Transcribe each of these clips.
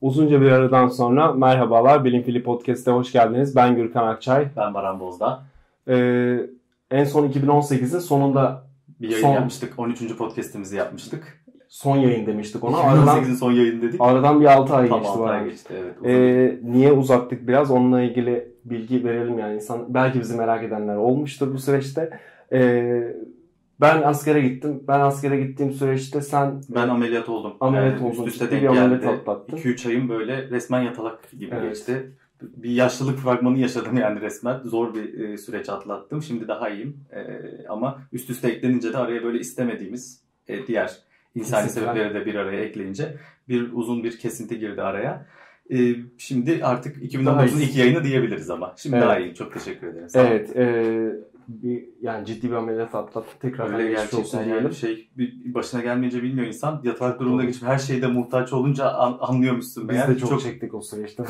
Uzunca bir aradan sonra merhabalar. Bilim Fili Podcast'e hoş geldiniz. Ben Gürkan Akçay. Ben Baran Bozdağ. En son 2018'in sonunda bir yayın yapmıştık. 13. podcast'imizi yapmıştık. Son yayın demiştik ona. 2018'in son yayın dedik. Aradan bir 6 ay geçti. Tam 6 ay geçti, evet. Niye uzattık biraz? Onunla ilgili bilgi verelim yani. Belki bizi merak edenler olmuştur bu süreçte. Ben askere gittim. Ben askere gittiğim süreçte Ben ameliyat oldum. Ameliyat oldum. Üst üste denk geldi. 2-3 ayım böyle resmen yatalak gibi geçti. Bir yaşlılık fragmanı yaşadım yani resmen. Zor bir süreç atlattım. Şimdi daha iyiyim. Ama üst üste eklenince de araya böyle istemediğimiz diğer insani sebepleri de bir araya ekleyince uzun bir kesinti girdi araya. Şimdi artık 2019'un ilk yayını diyebiliriz ama. Şimdi daha iyiyim. Çok teşekkür ederim. Evet. Yani ciddi bir ameliyat atlattı. Tekrar öyle gerçekten yani başına gelmeyince bilmiyor insan. Yatalak durumda geçip her şeyde muhtaç olunca anlıyormuşsun. Biz de çok çektik o süreçte.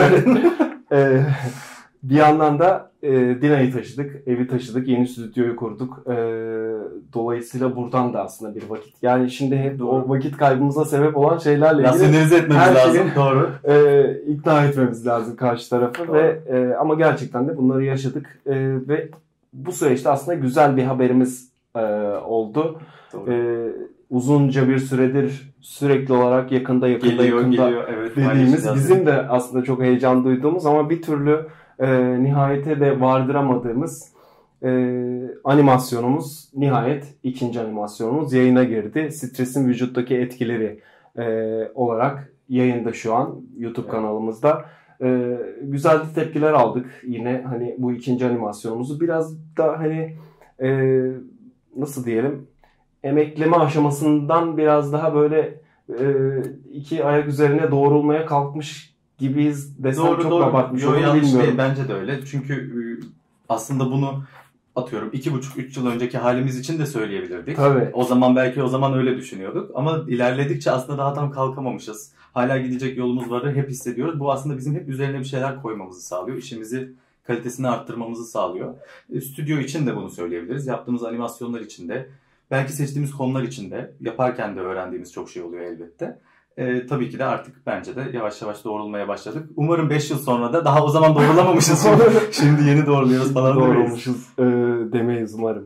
Bir yandan da Dina'yı taşıdık, evi taşıdık, yeni stüdyoyu kurduk. Dolayısıyla buradan da aslında bir vakit. Yani şimdi hep o vakit kaybımıza sebep olan şeylerle ilgili sinirize etmemiz lazım. Doğru. İkna etmemiz lazım karşı tarafı. Doğru. Ve ama gerçekten de bunları yaşadık ve bu süreçte aslında güzel bir haberimiz oldu. Uzunca bir süredir sürekli olarak yakında geliyor, evet, dediğimiz bizim de aslında çok heyecan duyduğumuz ama bir türlü nihayete de vardıramadığımız animasyonumuz nihayet ikinci animasyonumuz yayına girdi. Stresin vücuttaki etkileri olarak yayında şu an YouTube kanalımızda. Güzel tepkiler aldık yine hani bu ikinci animasyonumuzu biraz da hani nasıl diyelim emekleme aşamasından biraz daha böyle iki ayak üzerine doğrulmaya kalkmış gibiyiz desem çok abartmış olur bilmiyorum. Değil, bence de öyle çünkü aslında bunu atıyorum 2,5-3 yıl önceki halimiz için de söyleyebilirdik. Tabii. O zaman öyle düşünüyorduk ama ilerledikçe aslında daha tam kalkamamışız. Hala gidecek yolumuz var hep hissediyoruz. Bu aslında bizim hep üzerine bir şeyler koymamızı sağlıyor. İşimizi kalitesini arttırmamızı sağlıyor. Stüdyo için de bunu söyleyebiliriz. Yaptığımız animasyonlar için de belki seçtiğimiz konular için de yaparken de öğrendiğimiz çok şey oluyor elbette. Tabii ki de artık bence de yavaş yavaş doğrulmaya başladık. Umarım 5 yıl sonra da daha o zaman doğrulamamışız. Şimdi yeni doğruluyoruz falan doğrulmuşuz demeyiz umarım.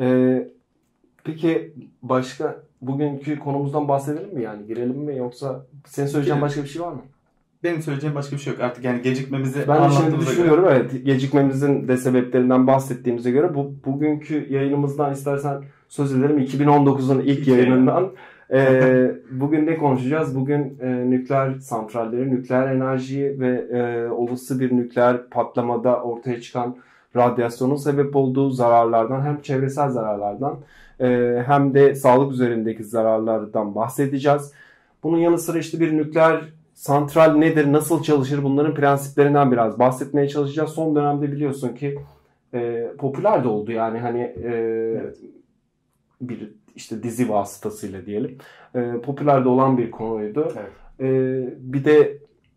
Peki başka bugünkü konumuzdan bahsedelim mi yani? Girelim mi yoksa senin söyleyeceğin başka bir şey var mı? Benim söyleyeceğim başka bir şey yok. Artık yani gecikmemizi ben şimdi düşünüyorum göre. Evet gecikmemizin de sebeplerinden bahsettiğimize göre bugünkü yayınımızdan istersen söz edelim 2019'un ilk yayınından. Bugün ne konuşacağız? Bugün nükleer santralleri, nükleer enerjiyi ve olası bir nükleer patlamada ortaya çıkan radyasyonun sebep olduğu zararlardan hem çevresel zararlardan hem de sağlık üzerindeki zararlardan bahsedeceğiz. Bunun yanı sıra işte bir nükleer santral nedir, nasıl çalışır bunların prensiplerinden biraz bahsetmeye çalışacağız. Son dönemde biliyorsun ki popüler de oldu yani hani evet. Bir işte dizi vasıtasıyla diyelim. Popüler de olan bir konuydu. Evet. Bir de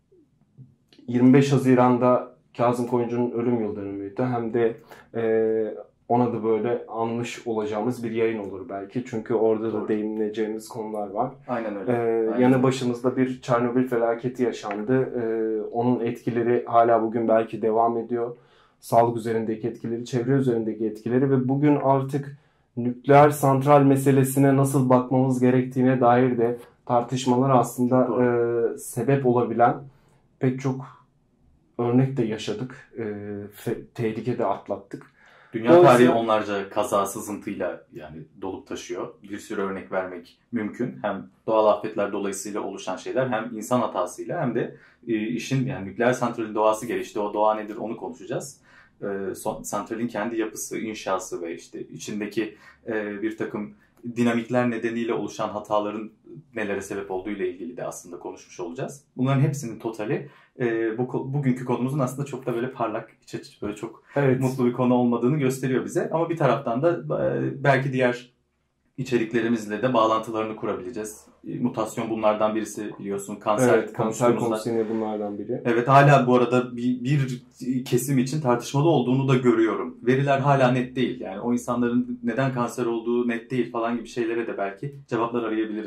25 Haziran'da Kazım Koyuncu'nun ölüm yıl dönümüydü. Hem de ona da böyle anmış olacağımız bir yayın olur belki. Çünkü orada da değineceğimiz konular var. Aynen öyle. Yanı başımızda bir Çernobil felaketi yaşandı. Onun etkileri hala bugün belki devam ediyor. Sağlık üzerindeki etkileri, çevre üzerindeki etkileri ve bugün artık nükleer santral meselesine nasıl bakmamız gerektiğine dair de tartışmalar aslında sebep olabilen pek çok örnek de yaşadık. Tehlike de atlattık. Dünya tarihi onlarca kaza sızıntıyla yani dolup taşıyor. Bir sürü örnek vermek mümkün. Hem doğal afetler dolayısıyla oluşan şeyler hem insan hatasıyla hem de işin yani nükleer santralin doğası gelişti. O doğa nedir onu konuşacağız. Santralin kendi yapısı, inşası ve işte içindeki bir takım dinamikler nedeniyle oluşan hataların nelere sebep olduğu ile ilgili de aslında konuşmuş olacağız. Bunların hepsinin totali bugünkü konumuzun aslında çok da böyle parlak, iç açıcı, böyle çok mutlu bir konu olmadığını gösteriyor bize. Ama bir taraftan da belki diğer içeriklerimizle de bağlantılarını kurabileceğiz. Mutasyon bunlardan birisi biliyorsun. Kanser konusunda bunlardan biri. Evet hala bu arada bir kesim için tartışmalı olduğunu da görüyorum. Veriler hala net değil. Yani o insanların neden kanser olduğu net değil falan gibi şeylere de belki cevaplar arayabiliriz.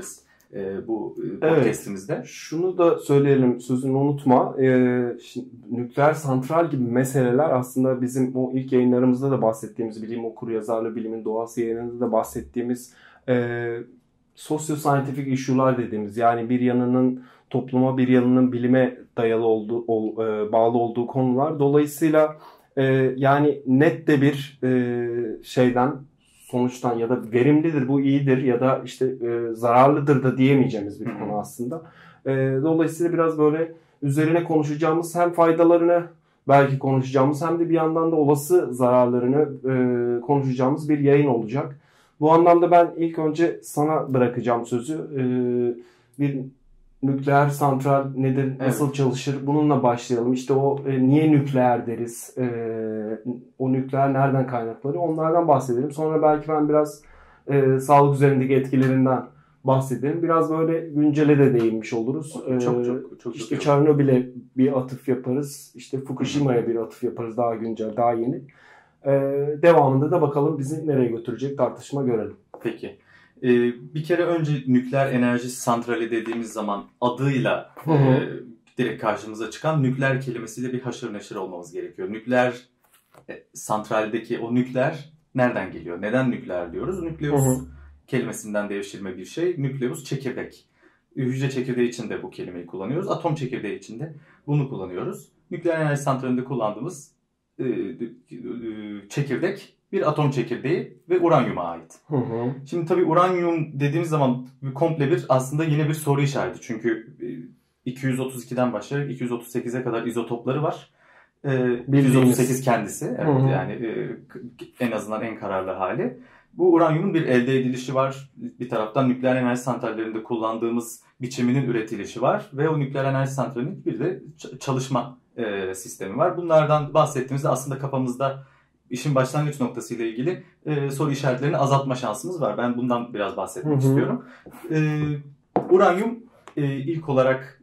bu podcastimizde. Evet, şunu da söyleyelim, sözünü unutma. Nükleer santral gibi meseleler aslında bizim o ilk yayınlarımızda da bahsettiğimiz, bilim okuryazarlığı, bilimin doğası yayınlarında da bahsettiğimiz sosyo-scientific issue'lar dediğimiz, yani bir yanının topluma, bir yanının bilime dayalı bağlı olduğu konular. Dolayısıyla yani net de bir sonuçtan ya da verimlidir, bu iyidir ya da işte zararlıdır da diyemeyeceğimiz bir konu aslında. Dolayısıyla biraz böyle üzerine konuşacağımız, hem faydalarını belki konuşacağımız hem de bir yandan da olası zararlarını konuşacağımız bir yayın olacak. Bu anlamda ben ilk önce sana bırakacağım sözü. Bir nükleer santral nedir, nasıl çalışır? Bununla başlayalım. İşte o niye nükleer deriz? O nükleer nereden kaynaklanıyor? Onlardan bahsedelim. Sonra belki ben biraz sağlık üzerindeki etkilerinden bahsedelim. Biraz böyle güncele de değinmiş oluruz. Çok işte Çernobil'e bir atıf yaparız. İşte Fukushima'ya bir atıf yaparız. Daha güncel, daha yeni. Devamında da bakalım bizi nereye götürecek tartışma görelim. Peki. Bir kere önce nükleer enerji santrali dediğimiz zaman adıyla direkt karşımıza çıkan nükleer kelimesiyle bir haşır neşir olmamız gerekiyor. Nükleer santraldeki o nükleer nereden geliyor? Neden nükleer diyoruz? Nükleus kelimesinden devşirme bir şey. Nükleus çekirdek. Hücre çekirdeği için de bu kelimeyi kullanıyoruz. Atom çekirdeği için de bunu kullanıyoruz. Nükleer enerji santralinde kullandığımız çekirdek bir atom çekirdeği ve uranyuma ait. Şimdi tabii uranyum dediğimiz zaman komple bir aslında yine bir soru işareti. Çünkü 232'den başlayarak 238'e kadar izotopları var. 238 kendisi. Evet, yani en azından en kararlı hali. Bu uranyumun bir elde edilişi var. Bir taraftan nükleer enerji santrallerinde kullandığımız biçiminin üretilişi var. Ve o nükleer enerji santralinin bir de çalışma sistemi var. Bunlardan bahsettiğimizde aslında kafamızda işin başlangıç noktası ile ilgili soru işaretlerini azaltma şansımız var. Ben bundan biraz bahsetmek istiyorum. Uranyum ilk olarak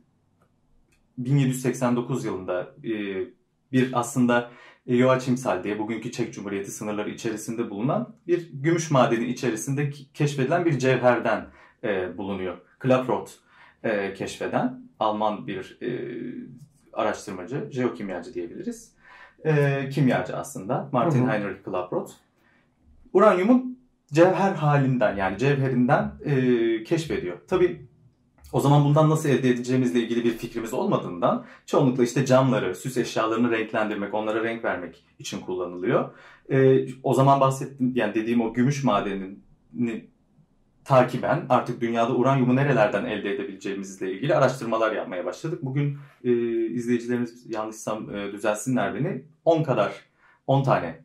1789 yılında bir aslında Joachimsthal diye bugünkü Çek Cumhuriyeti sınırları içerisinde bulunan bir gümüş madeni içerisinde keşfedilen bir cevherden bulunuyor. Klaproth keşfeden Alman bir araştırmacı, jeokimyacı diyebiliriz. Kimyacı aslında. Martin Heinrich Klaproth. Uranyumun cevher halinden, yani cevherinden keşfediyor. Tabii o zaman bundan nasıl elde edeceğimizle ilgili bir fikrimiz olmadığından çoğunlukla işte camları, süs eşyalarını renklendirmek, onlara renk vermek için kullanılıyor. O zaman bahsettiğim, yani dediğim o gümüş madenini takiben artık dünyada uranyumu nerelerden elde edebileceğimizle ilgili araştırmalar yapmaya başladık. Bugün izleyicilerimiz yanlışsam düzelsinler beni, 10 tane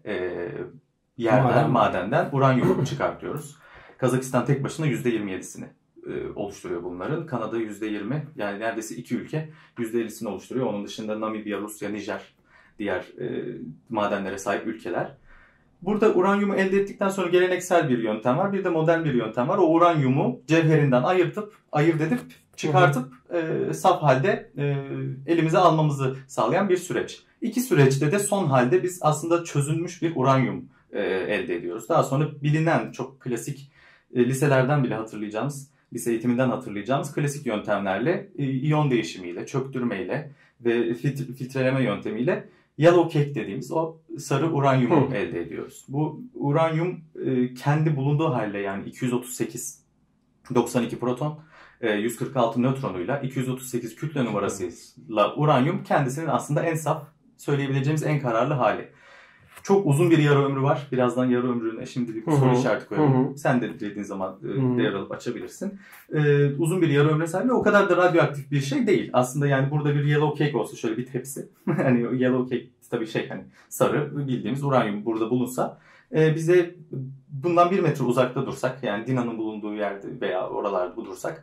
yerden, madenden uranyum çıkartıyoruz. Kazakistan tek başına %27'sini oluşturuyor bunların. Kanada %20, yani neredeyse 2 ülke %50'sini oluşturuyor. Onun dışında Namibya, Rusya, Nijer diğer madenlere sahip ülkeler. Burada uranyumu elde ettikten sonra geleneksel bir yöntem var. Bir de modern bir yöntem var. O uranyumu cevherinden ayırt edip çıkartıp saf halde elimize almamızı sağlayan bir süreç. İki süreçte de son halde biz aslında çözülmüş bir uranyum elde ediyoruz. Daha sonra bilinen çok klasik liselerden bile hatırlayacağımız, lise eğitiminden hatırlayacağımız klasik yöntemlerle, iyon değişimiyle, çöktürmeyle ve filtreleme yöntemiyle yellow cake dediğimiz o sarı uranyumu elde ediyoruz. Bu uranyum kendi bulunduğu halde, yani 238 92 proton, 146 nötronuyla, 238 kütle numarasıyla uranyum kendisinin aslında en saf, söyleyebileceğimiz en kararlı hali. Çok uzun bir yarı ömrü var. Birazdan yarı ömrüne şimdilik bir soru işareti koyalım. Sen de dediğin zaman devralıp açabilirsin. Uzun bir yarı ömre sahip ve o kadar da radyoaktif bir şey değil. Aslında yani burada bir yellow cake olsa, şöyle bir tepsi. Hani yellow cake tabii hani sarı bildiğimiz uranyum burada bulunsa, bize bundan 1 metre uzakta dursak, yani Dina'nın bulunduğu yerde veya oralarda dursak,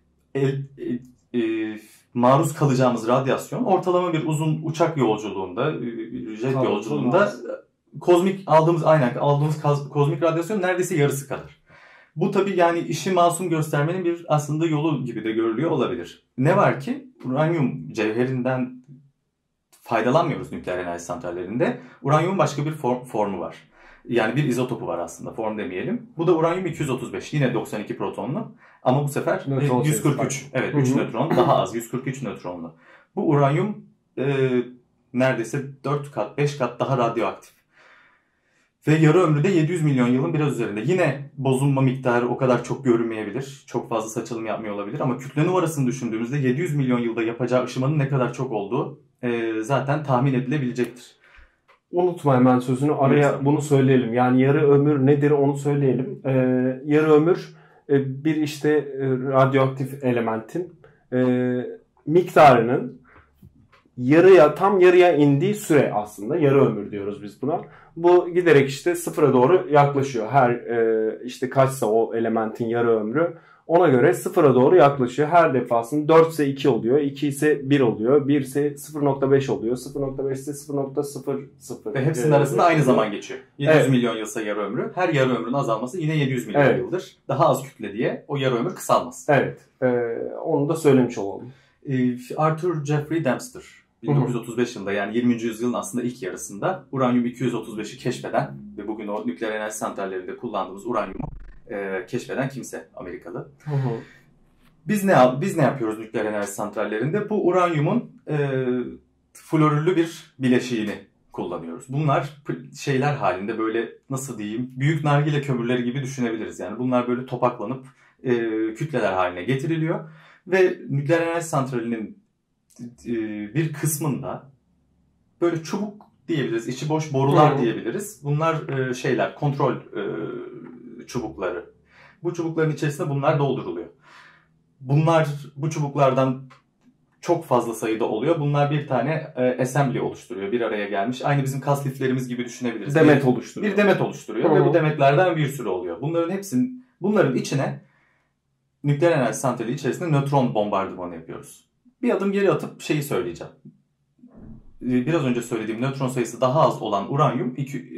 maruz kalacağımız radyasyon ortalama bir uzun uçak yolculuğunda, jet yolculuğunda aldığımız kozmik radyasyon neredeyse yarısı kadar. Bu tabii yani işi masum göstermenin bir aslında yolu gibi de görülüyor olabilir. Ne var ki uranyum cevherinden faydalanmıyoruz nükleer enerji santrallerinde. Uranyumun başka bir formu var. Yani bir izotopu var aslında, form demeyelim. Bu da uranyum 235. Yine 92 protonlu. Ama bu sefer nötron 143. Evet, 3 nötron daha az. 143 nötronlu. Bu uranyum neredeyse 4 kat, 5 kat daha radyoaktif. Ve yarı ömrü de 700 milyon yılın biraz üzerinde. Yine bozulma miktarı o kadar çok görünmeyebilir. Çok fazla saçılım yapmıyor olabilir. Ama kütle numarasını düşündüğümüzde 700 milyon yılda yapacağı ışımanın ne kadar çok olduğu zaten tahmin edilebilecektir. Unutma hemen sözünü, araya bunu söyleyelim. Yani yarı ömür nedir onu söyleyelim. Yarı ömür bir işte radyoaktif elementin miktarının tam yarıya indiği süre aslında. Yarı ömür diyoruz biz buna. Bu giderek işte sıfıra doğru yaklaşıyor. Her işte kaçsa o elementin yarı ömrü ona göre sıfıra doğru yaklaşıyor. Her defasında 4 ise 2 oluyor, 2 ise 1 oluyor, 1 ise 0.5 oluyor, 0.5 ise 0.00. Ve hepsinin arasında aynı zaman geçiyor. 700 milyon yılsa yarı ömrü. Her yarı ömrün azalması yine 700 milyon yıldır. Daha az kütle diye o yarı ömür kısalmaz. Evet. Onu da söylemiş olalım. Arthur Jeffrey Dempster 1935 yılında, yani 20. yüzyılın aslında ilk yarısında uranyum 235'i keşfeden ve bugün o nükleer enerji santrallerinde kullandığımız uranyumu keşfeden kimse, Amerikalı. Biz ne yapıyoruz nükleer enerji santrallerinde? Bu uranyumun florürlü bir bileşiğini kullanıyoruz. Bunlar şeyler halinde, böyle nasıl diyeyim, büyük nargile kömürleri gibi düşünebiliriz. Yani bunlar böyle topaklanıp kütleler haline getiriliyor ve nükleer enerji santralinin bir kısmında böyle çubuk diyebiliriz, içi boş borular diyebiliriz. Bunlar kontrol çubukları. Bu çubukların içerisinde bunlar dolduruluyor. Bu çubuklardan çok fazla sayıda oluyor. Bunlar bir tane assembly oluşturuyor. Bir araya gelmiş. Aynı bizim kas liflerimiz gibi düşünebiliriz. Demet oluşturuyor. Bir demet oluşturuyor ve bu demetlerden bir sürü oluyor. Bunların içine nükleer enerji santrali içerisinde nötron bombardımanı yapıyoruz. Bir adım geri atıp şeyi söyleyeceğim. Biraz önce söylediğim nötron sayısı daha az olan uranyum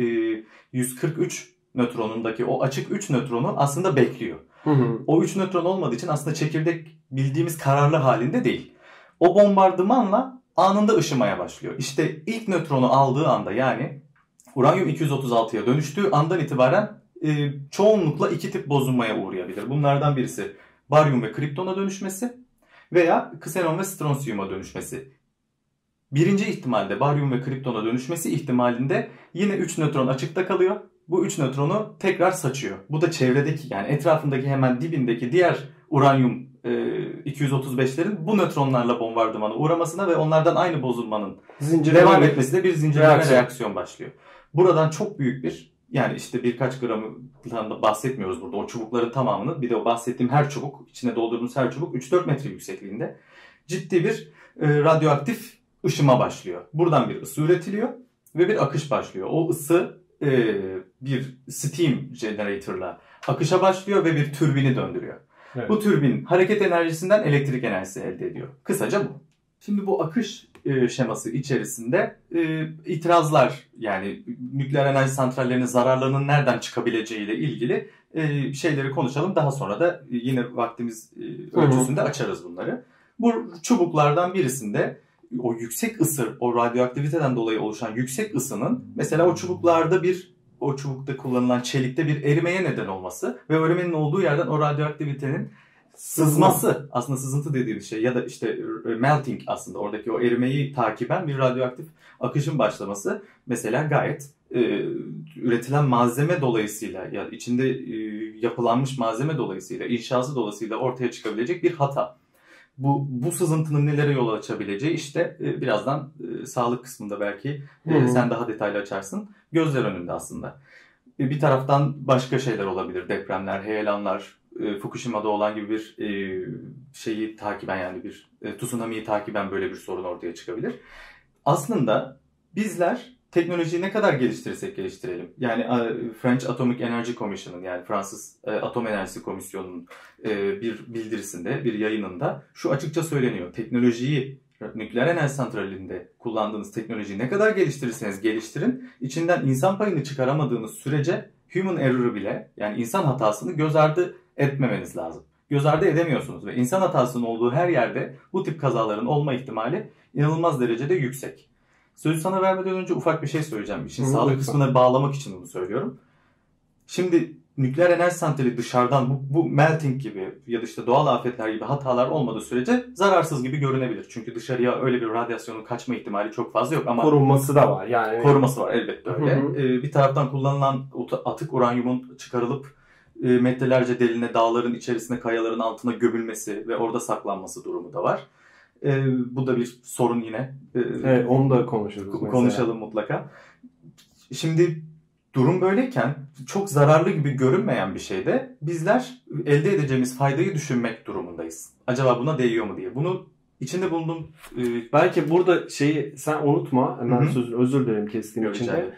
143 nötronundaki o açık 3 nötronu aslında bekliyor. O 3 nötron olmadığı için aslında çekirdek bildiğimiz kararlı halinde değil. O bombardımanla anında ışımaya başlıyor. İşte ilk nötronu aldığı anda, yani uranyum 236'ya dönüştüğü andan itibaren çoğunlukla iki tip bozulmaya uğrayabilir. Bunlardan birisi baryum ve kriptona dönüşmesi veya ksenon ve stronsiyuma dönüşmesi. Birinci ihtimalde baryum ve kriptona dönüşmesi ihtimalinde yine 3 nötron açıkta kalıyor. Bu 3 nötronu tekrar saçıyor. Bu da çevredeki, yani etrafındaki hemen dibindeki diğer uranyum 235'lerin bu nötronlarla bombardımana uğramasına ve onlardan aynı bozulmanın devam etmesiyle bir zincirleme reaksiyon başlıyor. Buradan çok büyük bir, yani işte birkaç gramdan bahsetmiyoruz burada. O çubukların tamamının, bir de o bahsettiğim her çubuk, içine doldurduğumuz her çubuk 3-4 metre yüksekliğinde ciddi bir radyoaktif ışıma başlıyor. Buradan bir ısı üretiliyor ve bir akış başlıyor. O ısı bir steam generator'la akışa başlıyor ve bir türbini döndürüyor. Evet. Bu türbin hareket enerjisinden elektrik enerjisi elde ediyor. Kısaca bu. Şimdi bu akış şeması içerisinde itirazlar, yani nükleer enerji santrallerinin zararlarının nereden çıkabileceği ile ilgili şeyleri konuşalım. Daha sonra da yine vaktimiz ölçüsünde açarız bunları. Bu çubuklardan birisinde o yüksek ısı, o radyoaktiviteden dolayı oluşan yüksek ısının mesela o çubukta kullanılan çelikte bir erimeye neden olması ve erimenin olduğu yerden o radyoaktivitenin sızması, aslında sızıntı dediğimiz şey ya da işte melting, aslında oradaki o erimeyi takiben bir radyoaktif akışın başlaması mesela gayet üretilen malzeme dolayısıyla ya içinde yapılanmış malzeme dolayısıyla, inşası dolayısıyla ortaya çıkabilecek bir hata. Bu sızıntının nelere yol açabileceği işte birazdan sağlık kısmında belki sen daha detaylı açarsın. Gözler önünde aslında. Bir taraftan başka şeyler olabilir. Depremler, heyelanlar, Fukushima'da olan gibi bir şeyi takiben, yani bir tsunami'yi takiben böyle bir sorun ortaya çıkabilir. Aslında bizler teknolojiyi ne kadar geliştirirsek geliştirelim. Yani French Atomic Energy Commission'ın, yani Fransız Atom Enerjisi Komisyonu'nun bir bildirisinde, bir yayınında şu açıkça söyleniyor. Teknolojiyi, nükleer enerji santralinde kullandığınız teknolojiyi ne kadar geliştirirseniz geliştirin, içinden insan payını çıkaramadığınız sürece human error'ı bile, yani insan hatasını göz ardı etmemeniz lazım. Göz ardı edemiyorsunuz ve insan hatasının olduğu her yerde bu tip kazaların olma ihtimali inanılmaz derecede yüksek. Sözü sana vermeden önce ufak bir şey söyleyeceğim. İşin sağlık kısmına bağlamak için bunu söylüyorum. Şimdi nükleer enerji santrali dışarıdan bu melting gibi ya da işte doğal afetler gibi hatalar olmadığı sürece zararsız gibi görünebilir. Çünkü dışarıya öyle bir radyasyonun kaçma ihtimali çok fazla yok ama korunması da var. Yani koruması var elbette öyle. Bir taraftan kullanılan atık uranyumun çıkarılıp metrelerce derine, dağların içerisine, kayaların altına gömülmesi ve orada saklanması durumu da var. Bu da bir sorun yine. Evet, onu da konuşuruz. Konuşalım mutlaka. Şimdi durum böyleyken çok zararlı gibi görünmeyen bir şeyde bizler elde edeceğimiz faydayı düşünmek durumundayız. Acaba buna değiyor mu diye. Bunu içinde bulunduğum... Belki burada şeyi sen unutma. Hemen özür dilerim kestiğim için de.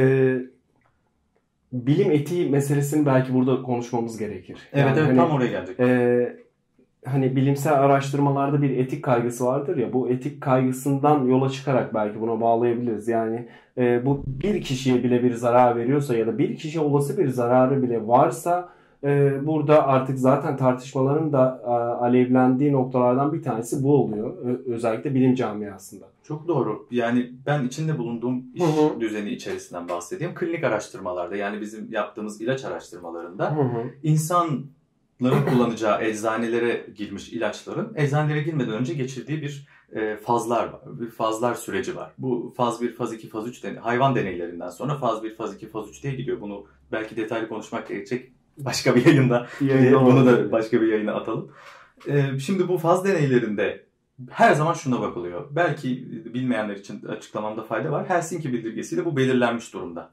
Bilim etiği meselesini belki burada konuşmamız gerekir. Evet, yani tam oraya gelecek. Hani bilimsel araştırmalarda bir etik kaygısı vardır ya, bu etik kaygısından yola çıkarak belki buna bağlayabiliriz. Yani bu bir kişiye bile bir zarar veriyorsa ya da bir kişiye olası bir zararı bile varsa burada artık zaten tartışmaların da alevlendiği noktalardan bir tanesi bu oluyor. Özellikle bilim camiasında. Çok doğru. Yani ben içinde bulunduğum iş düzeni içerisinden bahsedeyim. Klinik araştırmalarda, yani bizim yaptığımız ilaç araştırmalarında insanların kullanacağı eczanelere girmiş ilaçların eczanelere girmeden önce geçirdiği bir fazlar var. Bir fazlar süreci var. Bu faz 1, faz 2, faz 3 hayvan deneylerinden sonra faz 1, faz 2, faz 3 diye gidiyor. Bunu belki detaylı konuşmak gerekecek başka bir yayında. Bunu da başka bir yayına atalım. Şimdi bu faz deneylerinde her zaman şuna bakılıyor. Belki bilmeyenler için açıklamamda fayda var. Helsinki bildirgesiyle bu belirlenmiş durumda.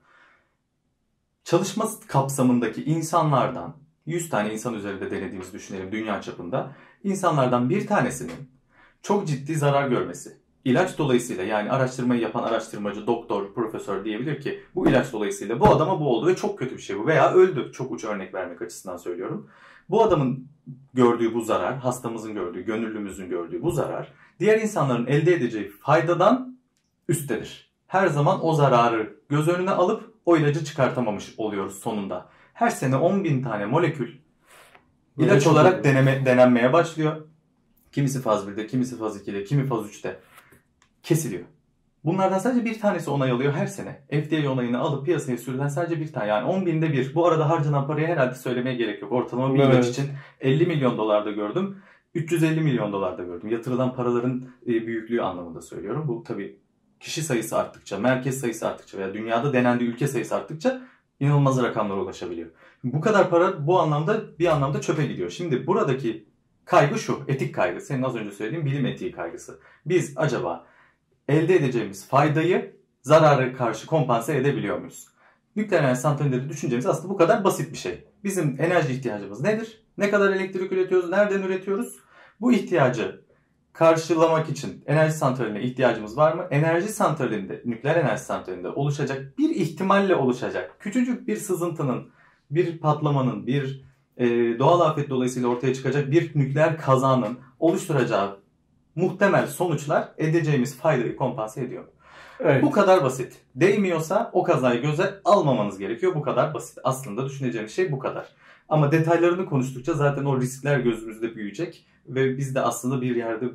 Çalışma kapsamındaki insanlardan 100 tane insan üzerinde denediğimizi düşünelim dünya çapında. İnsanlardan bir tanesinin çok ciddi zarar görmesi. İlaç dolayısıyla, yani araştırmayı yapan araştırmacı, doktor, profesör diyebilir ki bu ilaç dolayısıyla bu adama bu oldu ve çok kötü bir şey bu veya öldü. Çok uç örnek vermek açısından söylüyorum. Bu adamın gördüğü bu zarar, hastamızın gördüğü, gönüllümüzün gördüğü bu zarar diğer insanların elde edeceği faydadan üsttedir. Her zaman o zararı göz önüne alıp o ilacı çıkartamamış oluyoruz sonunda. Her sene 10.000 tane molekül ilaç olarak denenmeye başlıyor. Kimisi faz 1'de, kimisi faz 2'de, kimi faz 3'te kesiliyor. Bunlardan sadece bir tanesi onay alıyor her sene. FDA onayını alıp piyasaya sürülen sadece bir tane. Yani 10.000'de bir. Bu arada harcanan parayı herhalde söylemeye gerek yok. Ortalama bir ilaç için 50 milyon dolarda gördüm. 350 milyon dolarda gördüm. Yatırılan paraların büyüklüğü anlamında söylüyorum. Bu tabii kişi sayısı arttıkça, merkez sayısı arttıkça veya dünyada denendiği ülke sayısı arttıkça inanılmaz rakamlara ulaşabiliyor. Bu kadar para bu anlamda bir anlamda çöpe gidiyor. Şimdi buradaki kaygı şu, etik kaygı. Senin az önce söylediğin bilim etiği kaygısı. Biz acaba elde edeceğimiz faydayı zarara karşı kompanse edebiliyor muyuz? Nükleer enerji santralinde düşüncemiz aslında bu kadar basit bir şey. Bizim enerji ihtiyacımız nedir? Ne kadar elektrik üretiyoruz? Nereden üretiyoruz? Bu ihtiyacı karşılamak için enerji santraline ihtiyacımız var mı? Enerji santralinde, nükleer enerji santralinde oluşacak bir ihtimalle oluşacak küçücük bir sızıntının, bir patlamanın, bir doğal afet dolayısıyla ortaya çıkacak bir nükleer kazanın oluşturacağı muhtemel sonuçlar edeceğimiz faydayı kompanse ediyor. Evet. Bu kadar basit. Değmiyorsa o kazayı göze almamanız gerekiyor. Bu kadar basit. Aslında düşüneceğimiz şey bu kadar. Ama detaylarını konuştukça zaten o riskler gözümüzde büyüyecek ve biz de aslında bir yerde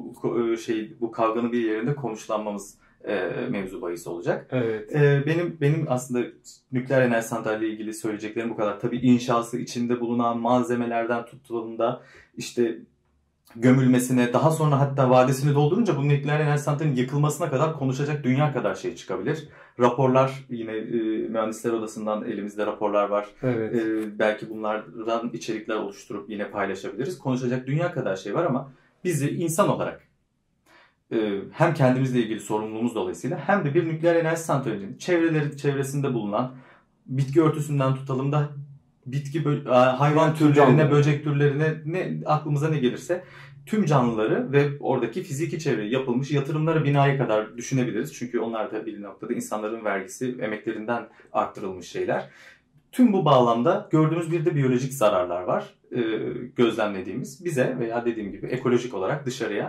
bu kavganın bir yerinde konuşlanmamız mevzu bahis olacak. Evet. Benim aslında nükleer enerji santraliyle ilgili söyleyeceklerim bu kadar. Tabii inşası, içinde bulunan malzemelerden tutulduğunda işte gömülmesine, daha sonra hatta vadesini doldurunca bu nükleer enerji santralinin yıkılmasına kadar konuşacak dünya kadar şey çıkabilir. Raporlar, yine mühendisler odasından elimizde raporlar var. Evet. Belki bunlardan içerikler oluşturup yine paylaşabiliriz. Konuşacak dünya kadar şey var ama bizi insan olarak hem kendimizle ilgili sorumluluğumuz dolayısıyla hem de bir nükleer enerji santralinin çevresinde bulunan bitki örtüsünden tutalım da hayvan türlerine, böcek türlerine, ne aklımıza ne gelirse tüm canlıları ve oradaki fiziki çevreye yapılmış yatırımları binaya kadar düşünebiliriz. Çünkü onlar da bir noktada insanların vergisi, emeklerinden arttırılmış şeyler. Tüm bu bağlamda gördüğümüz bir de biyolojik zararlar var. Gözlemlediğimiz bize veya dediğim gibi ekolojik olarak dışarıya.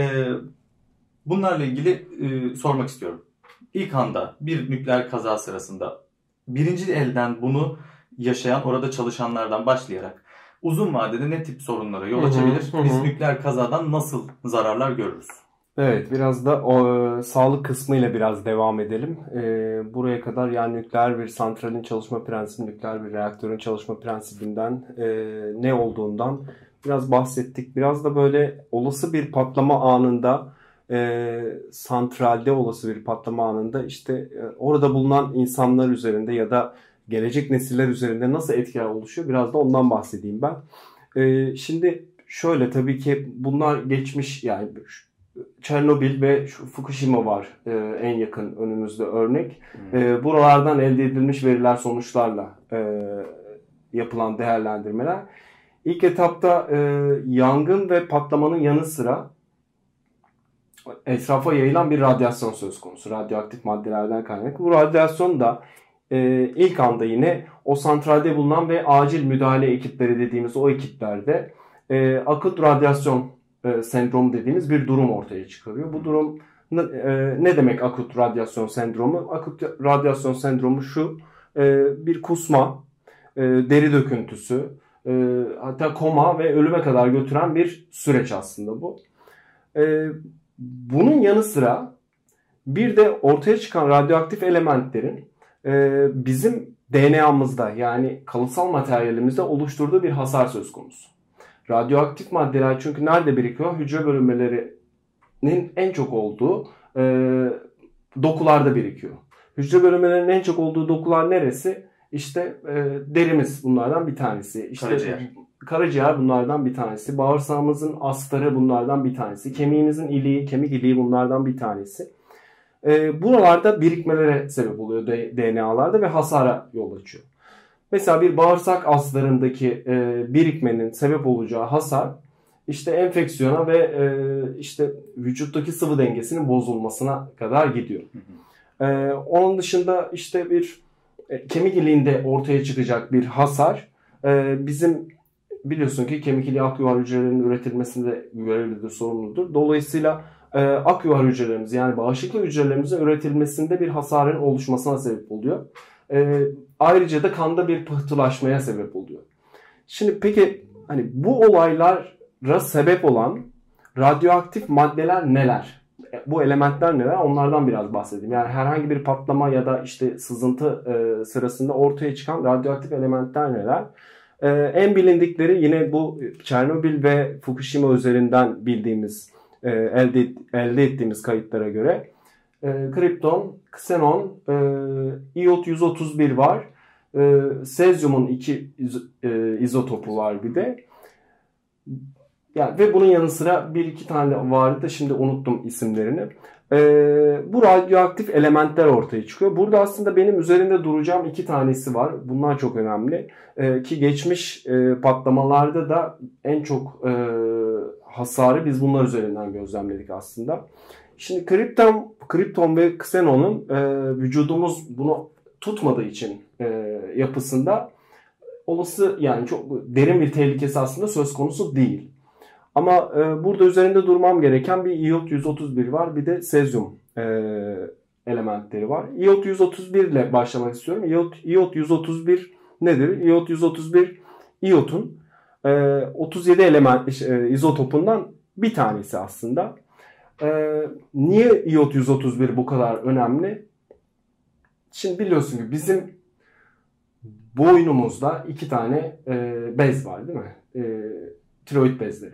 Bunlarla ilgili sormak istiyorum. İlk anda bir nükleer kaza sırasında birinci elden bunu yaşayan, orada çalışanlardan başlayarak uzun vadede ne tip sorunlara yol açabilir? Biz nükleer kazadan nasıl zararlar görürüz? Evet, biraz da o sağlık kısmıyla biraz devam edelim. Buraya kadar yani nükleer bir santralin çalışma prensibi, nükleer bir reaktörün çalışma prensibinden ne olduğundan biraz bahsettik. Biraz da böyle olası bir patlama anında, santralde olası bir patlama anında işte orada bulunan insanlar üzerinde ya da gelecek nesiller üzerinde nasıl etkiler oluşuyor, biraz da ondan bahsedeyim ben. Şimdi şöyle, tabii ki bunlar geçmiş, yani Çernobil ve Fukushima var en yakın önümüzde örnek. Buralardan elde edilmiş veriler, sonuçlarla yapılan değerlendirmeler. İlk etapta yangın ve patlamanın yanı sıra etrafa yayılan bir radyasyon söz konusu. Radyoaktif maddelerden kaynaklı. Bu radyasyon da ilk anda yine o santralde bulunan ve acil müdahale ekipleri dediğimiz o ekiplerde akut radyasyon sendromu dediğimiz bir durum ortaya çıkarıyor. Bu durum ne demek akut radyasyon sendromu? Akut radyasyon sendromu şu: bir kusma, deri döküntüsü, hatta koma ve ölüme kadar götüren bir süreç aslında bu. Bunun yanı sıra bir de ortaya çıkan radyoaktif elementlerin bizim DNA'mızda, yani kalıtsal materyalimizde oluşturduğu bir hasar söz konusu. Radyoaktif maddeler çünkü nerede birikiyor? Hücre bölünmelerinin en çok olduğu dokularda birikiyor. Hücre bölünmelerinin en çok olduğu dokular neresi? İşte derimiz bunlardan bir tanesi. İşte karaciğer bunlardan bir tanesi. Bağırsağımızın astarı bunlardan bir tanesi. Kemiğimizin iliği, kemik iliği bunlardan bir tanesi. Buralarda birikmelere sebep oluyor DNA'larda ve hasara yol açıyor. Mesela bir bağırsak astarındaki birikmenin sebep olacağı hasar işte enfeksiyona ve işte vücuttaki sıvı dengesinin bozulmasına kadar gidiyor. Onun dışında işte bir kemik iliğinde ortaya çıkacak bir hasar bizim biliyorsun ki kemik iliği ak yuvar hücrelerinin üretilmesinde görevlidir, sorumludur. Dolayısıyla ak yuvar hücrelerimiz, yani bağışıklık hücrelerimizin üretilmesinde bir hasarın oluşmasına sebep oluyor. Ayrıca da kanda bir pıhtılaşmaya sebep oluyor. Şimdi peki hani bu olaylara sebep olan radyoaktif maddeler neler? Bu elementler neler? Onlardan biraz bahsedeyim. Yani herhangi bir patlama ya da işte sızıntı sırasında ortaya çıkan radyoaktif elementler neler? En bilindikleri yine bu Çernobil ve Fukushima üzerinden bildiğimiz, elde ettiğimiz kayıtlara göre kripton, ksenon, iot 131 var. Sezyumun 2 izotopu var bir de. Yani ve bunun yanı sıra bir iki tane vardı da şimdi unuttum isimlerini. Bu radyoaktif elementler ortaya çıkıyor. Burada aslında benim üzerinde duracağım iki tanesi var. Bunlar çok önemli. Ki geçmiş patlamalarda da en çok hasarı biz bunlar üzerinden gözlemledik aslında. Şimdi kripton ve ksenonun vücudumuz bunu tutmadığı için yapısında olası, yani çok derin bir tehlikesi aslında söz konusu değil. Ama burada üzerinde durmam gereken bir iot 131 var, bir de sezyum elementleri var. iot 131 ile başlamak istiyorum. iot 131 nedir? iot 131 iotun 37 element izotopundan bir tanesi aslında. Niye iot 131 bu kadar önemli? Şimdi biliyorsun ki bizim boynumuzda iki tane bez var değil mi? Tiroid bezleri.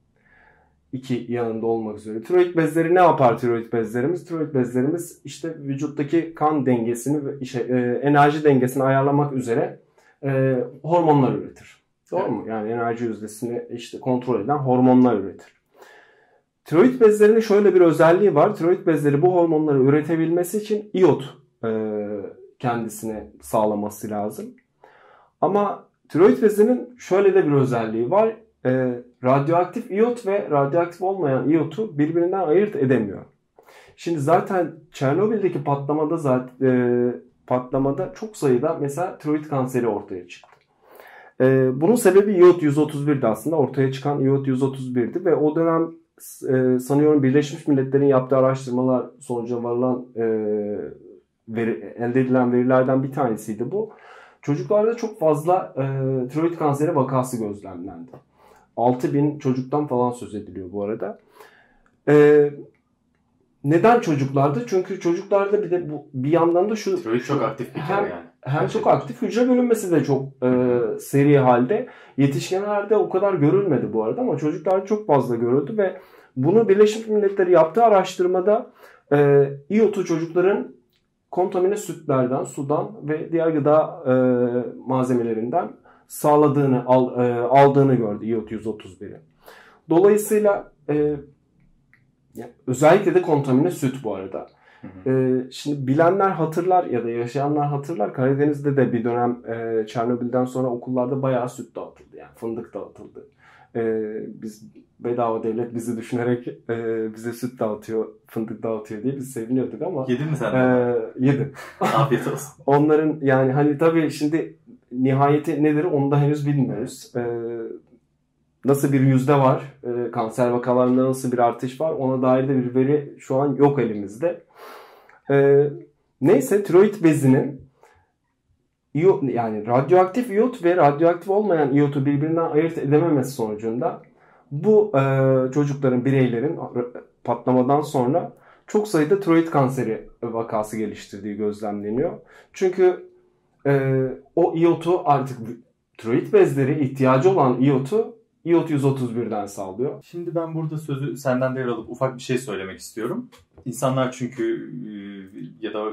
İki yanında olmak üzere. Tiroid bezleri ne yapar tiroid bezlerimiz? Tiroid bezlerimiz işte vücuttaki kan dengesini ve enerji dengesini ayarlamak üzere hormonlar üretir. Doğru mu? Yani enerji yüzdesini işte kontrol eden hormonlar üretir. Tiroid bezlerinin şöyle bir özelliği var. Tiroid bezleri bu hormonları üretebilmesi için iot kendisine sağlaması lazım. Ama tiroid bezinin şöyle de bir özelliği var. Radyoaktif iot ve radyoaktif olmayan iotu birbirinden ayırt edemiyor. Şimdi zaten Çernobil'deki patlamada çok sayıda mesela tiroid kanseri ortaya çıktı. Bunun sebebi iot 131'di aslında. Ortaya çıkan iot 131'di ve o dönem sanıyorum Birleşmiş Milletler'in yaptığı araştırmalar sonucu varılan elde edilen verilerden bir tanesiydi bu. Çocuklarda çok fazla tiroid kanseri vakası gözlemlendi. 6.000 çocuktan falan söz ediliyor bu arada. Neden çocuklarda? Çünkü çocuklarda bir de bir yandan da tiroid çok aktif bir kere yani. Hem çok aktif, hücre bölünmesi de çok seri halde. Yetişkinlerde o kadar görülmedi bu arada ama çocuklarda çok fazla görüldü ve bunu Birleşmiş Milletler yaptığı araştırmada iyotu çocukların kontamine sütlerden, sudan ve diğer gıda malzemelerinden aldığını gördü iot 131'i. Dolayısıyla özellikle de kontamine süt bu arada. Şimdi bilenler hatırlar ya da yaşayanlar hatırlar. Karadeniz'de de bir dönem Çernobil'den sonra okullarda bayağı süt dağıtıldı. Yani fındık dağıtıldı. Biz bedava devlet bizi düşünerek bize süt dağıtıyor, fındık dağıtıyor diye biz seviniyorduk ama. Yedin mi sen? Yedim. Afiyet olsun. Onların yani hani tabii şimdi nihayeti nedir onu da henüz bilmiyoruz. Nasıl bir yüzde var, kanser vakalarında nasıl bir artış var ona dair de bir veri şu an yok elimizde. Neyse tiroid bezinin yani radyoaktif iyot ve radyoaktif olmayan iyotu birbirinden ayırt edememesi sonucunda bu çocukların, bireylerin patlamadan sonra çok sayıda tiroid kanseri vakası geliştirdiği gözlemleniyor. Çünkü o iyotu artık tiroid bezleri ihtiyacı olan iyotu iot 131'den sağlıyor. Şimdi ben burada sözü senden devralıp ufak bir şey söylemek istiyorum. İnsanlar çünkü ya da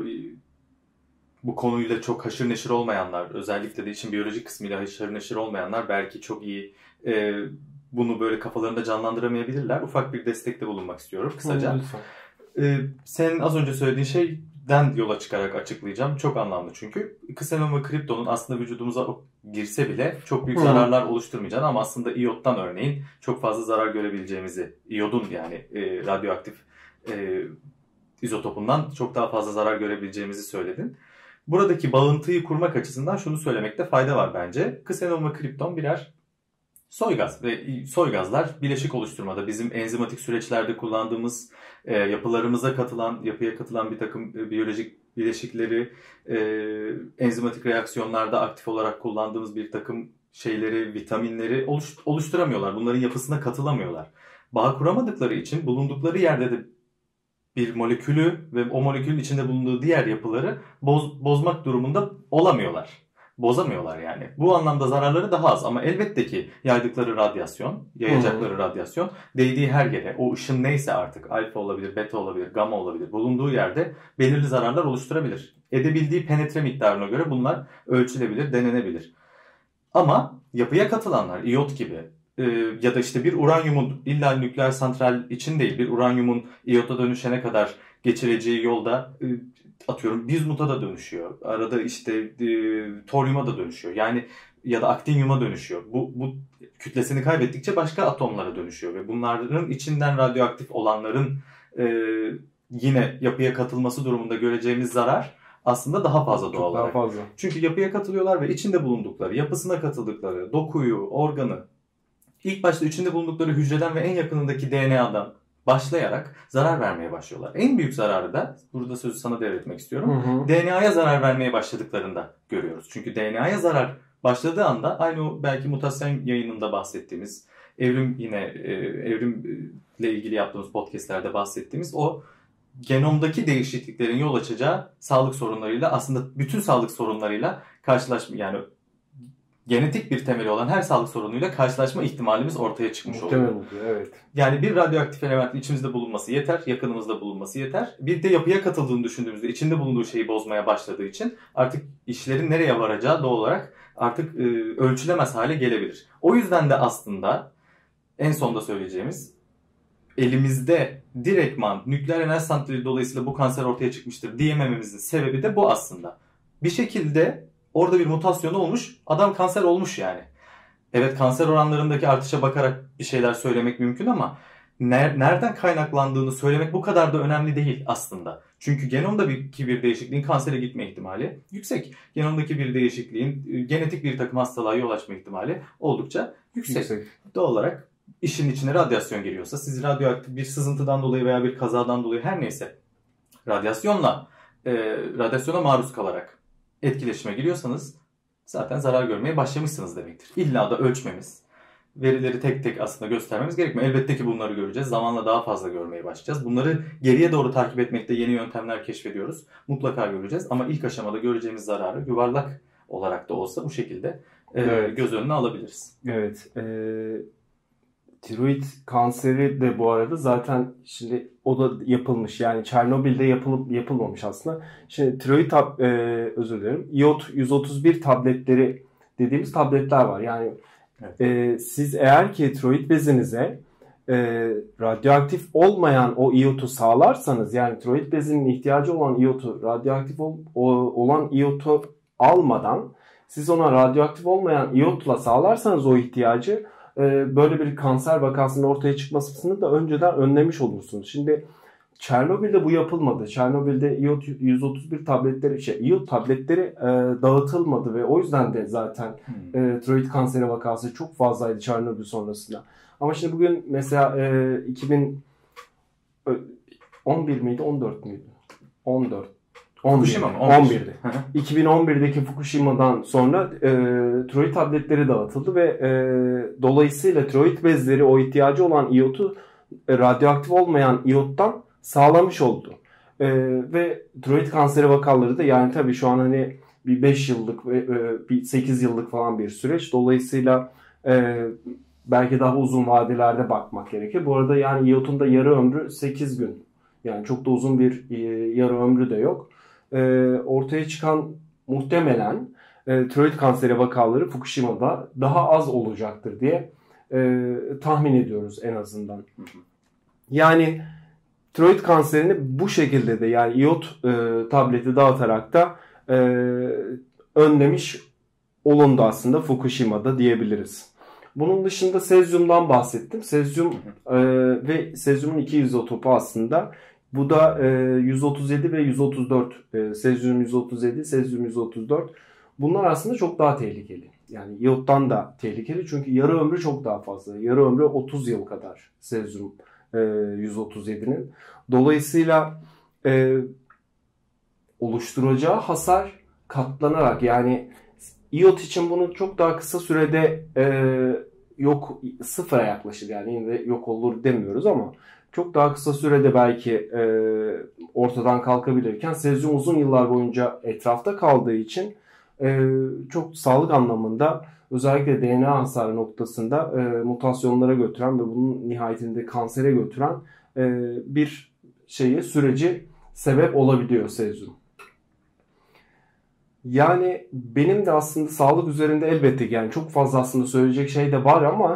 bu konuyla çok haşır neşir olmayanlar, özellikle de işin biyolojik kısmıyla haşır neşir olmayanlar belki çok iyi bunu böyle kafalarında canlandıramayabilirler. Ufak bir destekte bulunmak istiyorum kısaca. Senin az önce söylediğin şeyden yola çıkarak açıklayacağım. Çok anlamlı çünkü. Ksenon ve kriptonun aslında vücudumuza girse bile çok büyük zararlar oluşturmayacağını ama aslında iyottan örneğin çok fazla zarar görebileceğimizi, iyodun yani radyoaktif izotopundan çok daha fazla zarar görebileceğimizi söyledin. Buradaki bağıntıyı kurmak açısından şunu söylemekte fayda var bence. Ksenon ve kripton birer soygaz ve soygazlar bileşik oluşturmada bizim enzimatik süreçlerde kullandığımız yapıya katılan bir takım biyolojik bileşikleri enzimatik reaksiyonlarda aktif olarak kullandığımız bir takım şeyleri, vitaminleri oluşturamıyorlar. Bunların yapısına katılamıyorlar. Bağ kuramadıkları için bulundukları yerde de bir molekülü ve o molekülün içinde bulunduğu diğer yapıları bozmak durumunda olamıyorlar. Bozamıyorlar yani. Bu anlamda zararları daha az ama elbette ki yayacakları radyasyon değdiği her yere, o ışın neyse artık alfa olabilir, beta olabilir, gamma olabilir, bulunduğu yerde belirli zararlar oluşturabilir. Edebildiği penetre miktarına göre bunlar ölçülebilir, denenebilir. Ama yapıya katılanlar, iyot gibi ya da işte bir uranyumun illa nükleer santral için değil, bir uranyumun iyota dönüşene kadar geçireceği yolda atıyorum bizmuta da dönüşüyor. Arada işte toryuma da dönüşüyor. Yani ya da aktinyuma dönüşüyor. Bu kütlesini kaybettikçe başka atomlara dönüşüyor ve bunların içinden radyoaktif olanların yine yapıya katılması durumunda göreceğimiz zarar aslında daha fazla doğal olarak. Daha fazla. Çünkü yapıya katılıyorlar ve içinde bulundukları, yapısına katıldıkları dokuyu, organı, ilk başta içinde bulundukları hücreden ve en yakınındaki DNA'dan başlayarak zarar vermeye başlıyorlar. En büyük zararı da, burada sözü sana devretmek istiyorum, DNA'ya zarar vermeye başladıklarında görüyoruz. Çünkü DNA'ya zarar başladığı anda aynı o belki mutasyon yayınında bahsettiğimiz, evrimle ilgili yaptığımız podcastlerde bahsettiğimiz o genomdaki değişikliklerin yol açacağı sağlık sorunlarıyla, aslında bütün sağlık sorunlarıyla yani genetik bir temeli olan her sağlık sorunuyla karşılaşma ihtimalimiz ortaya çıkmış oluyor. Evet. Yani bir radyoaktif elementin içimizde bulunması yeter, yakınımızda bulunması yeter. Bir de yapıya katıldığını düşündüğümüzde içinde bulunduğu şeyi bozmaya başladığı için artık işlerin nereye varacağı doğal olarak artık ölçülemez hale gelebilir. O yüzden de aslında en sonda söyleyeceğimiz, elimizde direktman nükleer enerji santrali dolayısıyla bu kanser ortaya çıkmıştır diyemememizin sebebi de bu aslında. Bir şekilde orada bir mutasyon olmuş, adam kanser olmuş yani. Evet, kanser oranlarındaki artışa bakarak bir şeyler söylemek mümkün ama nereden kaynaklandığını söylemek bu kadar da önemli değil aslında. Çünkü genomdaki bir değişikliğin kansere gitme ihtimali yüksek. Genomdaki bir değişikliğin genetik bir takım hastalığa yol açma ihtimali oldukça yüksek. Doğal olarak işin içine radyasyon giriyorsa, siz radyoaktif bir sızıntıdan dolayı veya bir kazadan dolayı her neyse radyasyona maruz kalarak etkileşime giriyorsanız zaten zarar görmeye başlamışsınız demektir. İlla da ölçmemiz, verileri tek tek aslında göstermemiz gerekmiyor. Elbette ki bunları göreceğiz. Zamanla daha fazla görmeye başlayacağız. Bunları geriye doğru takip etmekte yeni yöntemler keşfediyoruz. Mutlaka göreceğiz. Ama ilk aşamada göreceğimiz zararı yuvarlak olarak da olsa bu şekilde göz önüne alabiliriz. Evet. Tiroid kanseri de bu arada zaten şimdi o da yapılmış. Yani Çernobil'de yapılmamış aslında. Şimdi tiroid özür dilerim. iot 131 tabletleri dediğimiz tabletler var. Yani siz eğer ki tiroid bezinize radyoaktif olmayan o iyotu sağlarsanız, yani tiroid bezinin ihtiyacı olan iyotu, radyoaktif olan iyotu almadan siz ona radyoaktif olmayan iyotla sağlarsanız o ihtiyacı, böyle bir kanser vakasının ortaya çıkmasını da önceden önlemiş olursunuz. Şimdi Çernobil'de bu yapılmadı. Çernobil'de iot 131 tabletleri, iot tabletleri dağıtılmadı ve o yüzden de zaten tiroid kanseri vakası çok fazlaydı Çernobil sonrasında. Ama şimdi bugün mesela 2011 miydi, 14 müydü? 14. 11'di. 2011'deki Fukushima'dan sonra tiroid tabletleri dağıtıldı ve dolayısıyla tiroid bezleri o ihtiyacı olan iyotu radyoaktif olmayan iyottan sağlamış oldu. Ve tiroid kanseri vakaları da, yani tabii şu an hani bir 5 yıllık bir 8 yıllık falan bir süreç. Dolayısıyla belki daha uzun vadelerde bakmak gerekir. Bu arada yani iyotun da yarı ömrü 8 gün. Yani çok da uzun bir yarı ömrü de yok. Ortaya çıkan muhtemelen tiroid kanseri vakaları Fukushima'da daha az olacaktır diye tahmin ediyoruz en azından. Yani tiroid kanserini bu şekilde de, yani iot tableti dağıtarak da önlemiş olundu aslında Fukushima'da diyebiliriz. Bunun dışında sezyumdan bahsettim. Sezyum ve sezyumun iki izotopu aslında. Bu da 137 ve 134. Sezyum 137, sezyum 134. Bunlar aslında çok daha tehlikeli. Yani iyottan da tehlikeli çünkü yarı ömrü çok daha fazla. Yarı ömrü 30 yıl kadar sezyum 137'nin. Dolayısıyla oluşturacağı hasar katlanarak, yani iyot için bunu çok daha kısa sürede sıfıra yaklaşır. Yani yine de yok olur demiyoruz ama çok daha kısa sürede belki ortadan kalkabilirken sezyum uzun yıllar boyunca etrafta kaldığı için çok sağlık anlamında, özellikle DNA hasarı noktasında mutasyonlara götüren ve bunun nihayetinde kansere götüren bir süreci sebep olabiliyor sezyum. Yani benim de aslında sağlık üzerinde elbette yani çok fazla aslında söyleyecek şey de var ama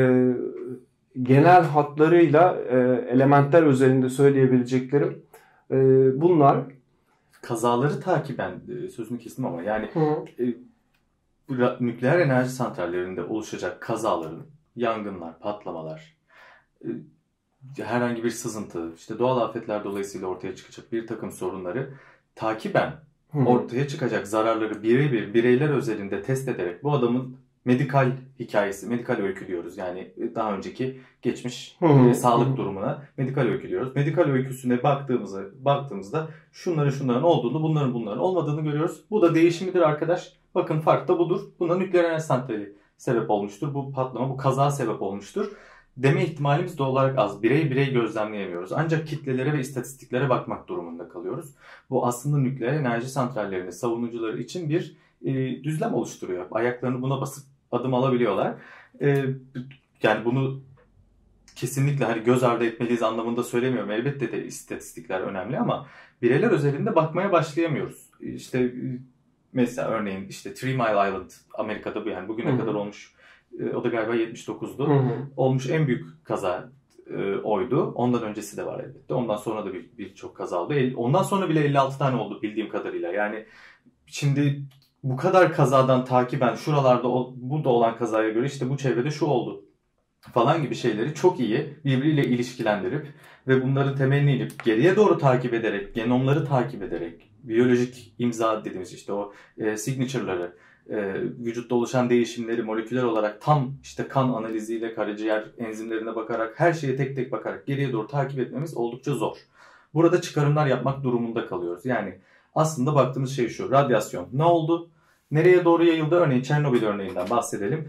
genel hatlarıyla elementler üzerinde söyleyebileceklerim bunlar. Kazaları takiben sözünü kestim ama yani nükleer enerji santrallerinde oluşacak kazaların, yangınlar, patlamalar, herhangi bir sızıntı, işte doğal afetler dolayısıyla ortaya çıkacak bir takım sorunları takiben ortaya çıkacak zararları bireyler özelinde test ederek bu adamın medikal hikayesi, medikal öykü diyoruz. Yani daha önceki geçmiş sağlık durumuna medikal öykü diyoruz. Medikal öyküsüne baktığımızda şunların olduğunu, bunların olmadığını görüyoruz. Bu da değişimidir arkadaş. Bakın fark da budur. Buna nükleer enerji santrali sebep olmuştur. Bu patlama, bu kaza sebep olmuştur deme ihtimalimiz doğal olarak az. Birey gözlemleyemiyoruz. Ancak kitlelere ve istatistiklere bakmak durumunda kalıyoruz. Bu aslında nükleer enerji santrallerinin savunucuları için bir düzlem oluşturuyor. Ayaklarını buna basıp adım alabiliyorlar. Yani bunu kesinlikle hani göz ardı etmeliyiz anlamında söylemiyorum. Elbette de istatistikler önemli ama bireyler özelinde bakmaya başlayamıyoruz. İşte mesela örneğin işte Three Mile Island Amerika'da bu, yani bugüne kadar olmuş, o da galiba 79'du. Olmuş en büyük kaza oydu. Ondan öncesi de var elbette. Ondan sonra da birçok kaza oldu. Ondan sonra bile 56 tane oldu bildiğim kadarıyla. Yani şimdi bu kadar kazadan takiben şuralarda burada olan kazaya göre işte bu çevrede şu oldu falan gibi şeyleri çok iyi birbiriyle ilişkilendirip ve bunların temelini inip geriye doğru takip ederek, genomları takip ederek, biyolojik imza dediğimiz işte o signature'ları, vücutta oluşan değişimleri moleküler olarak tam işte kan analiziyle, karaciğer enzimlerine bakarak, her şeye tek tek bakarak geriye doğru takip etmemiz oldukça zor. Burada çıkarımlar yapmak durumunda kalıyoruz. Yani aslında baktığımız şey şu: radyasyon ne oldu? Nereye doğru yayıldı? Örneğin Çernobil örneğinden bahsedelim.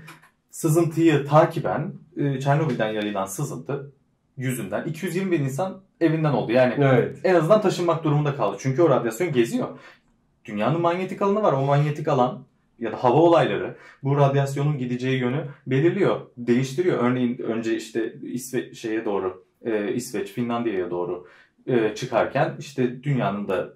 sızıntıyı takiben Çernobil'den yayılan sızıntı yüzünden 220 bin insan evinden oldu. Yani en azından taşınmak durumunda kaldı. Çünkü o radyasyon geziyor. Dünyanın manyetik alanı var. O manyetik alan ya da hava olayları bu radyasyonun gideceği yönü belirliyor, değiştiriyor. Örneğin önce işte İsveç, Finlandiya'ya doğru çıkarken işte dünyanın da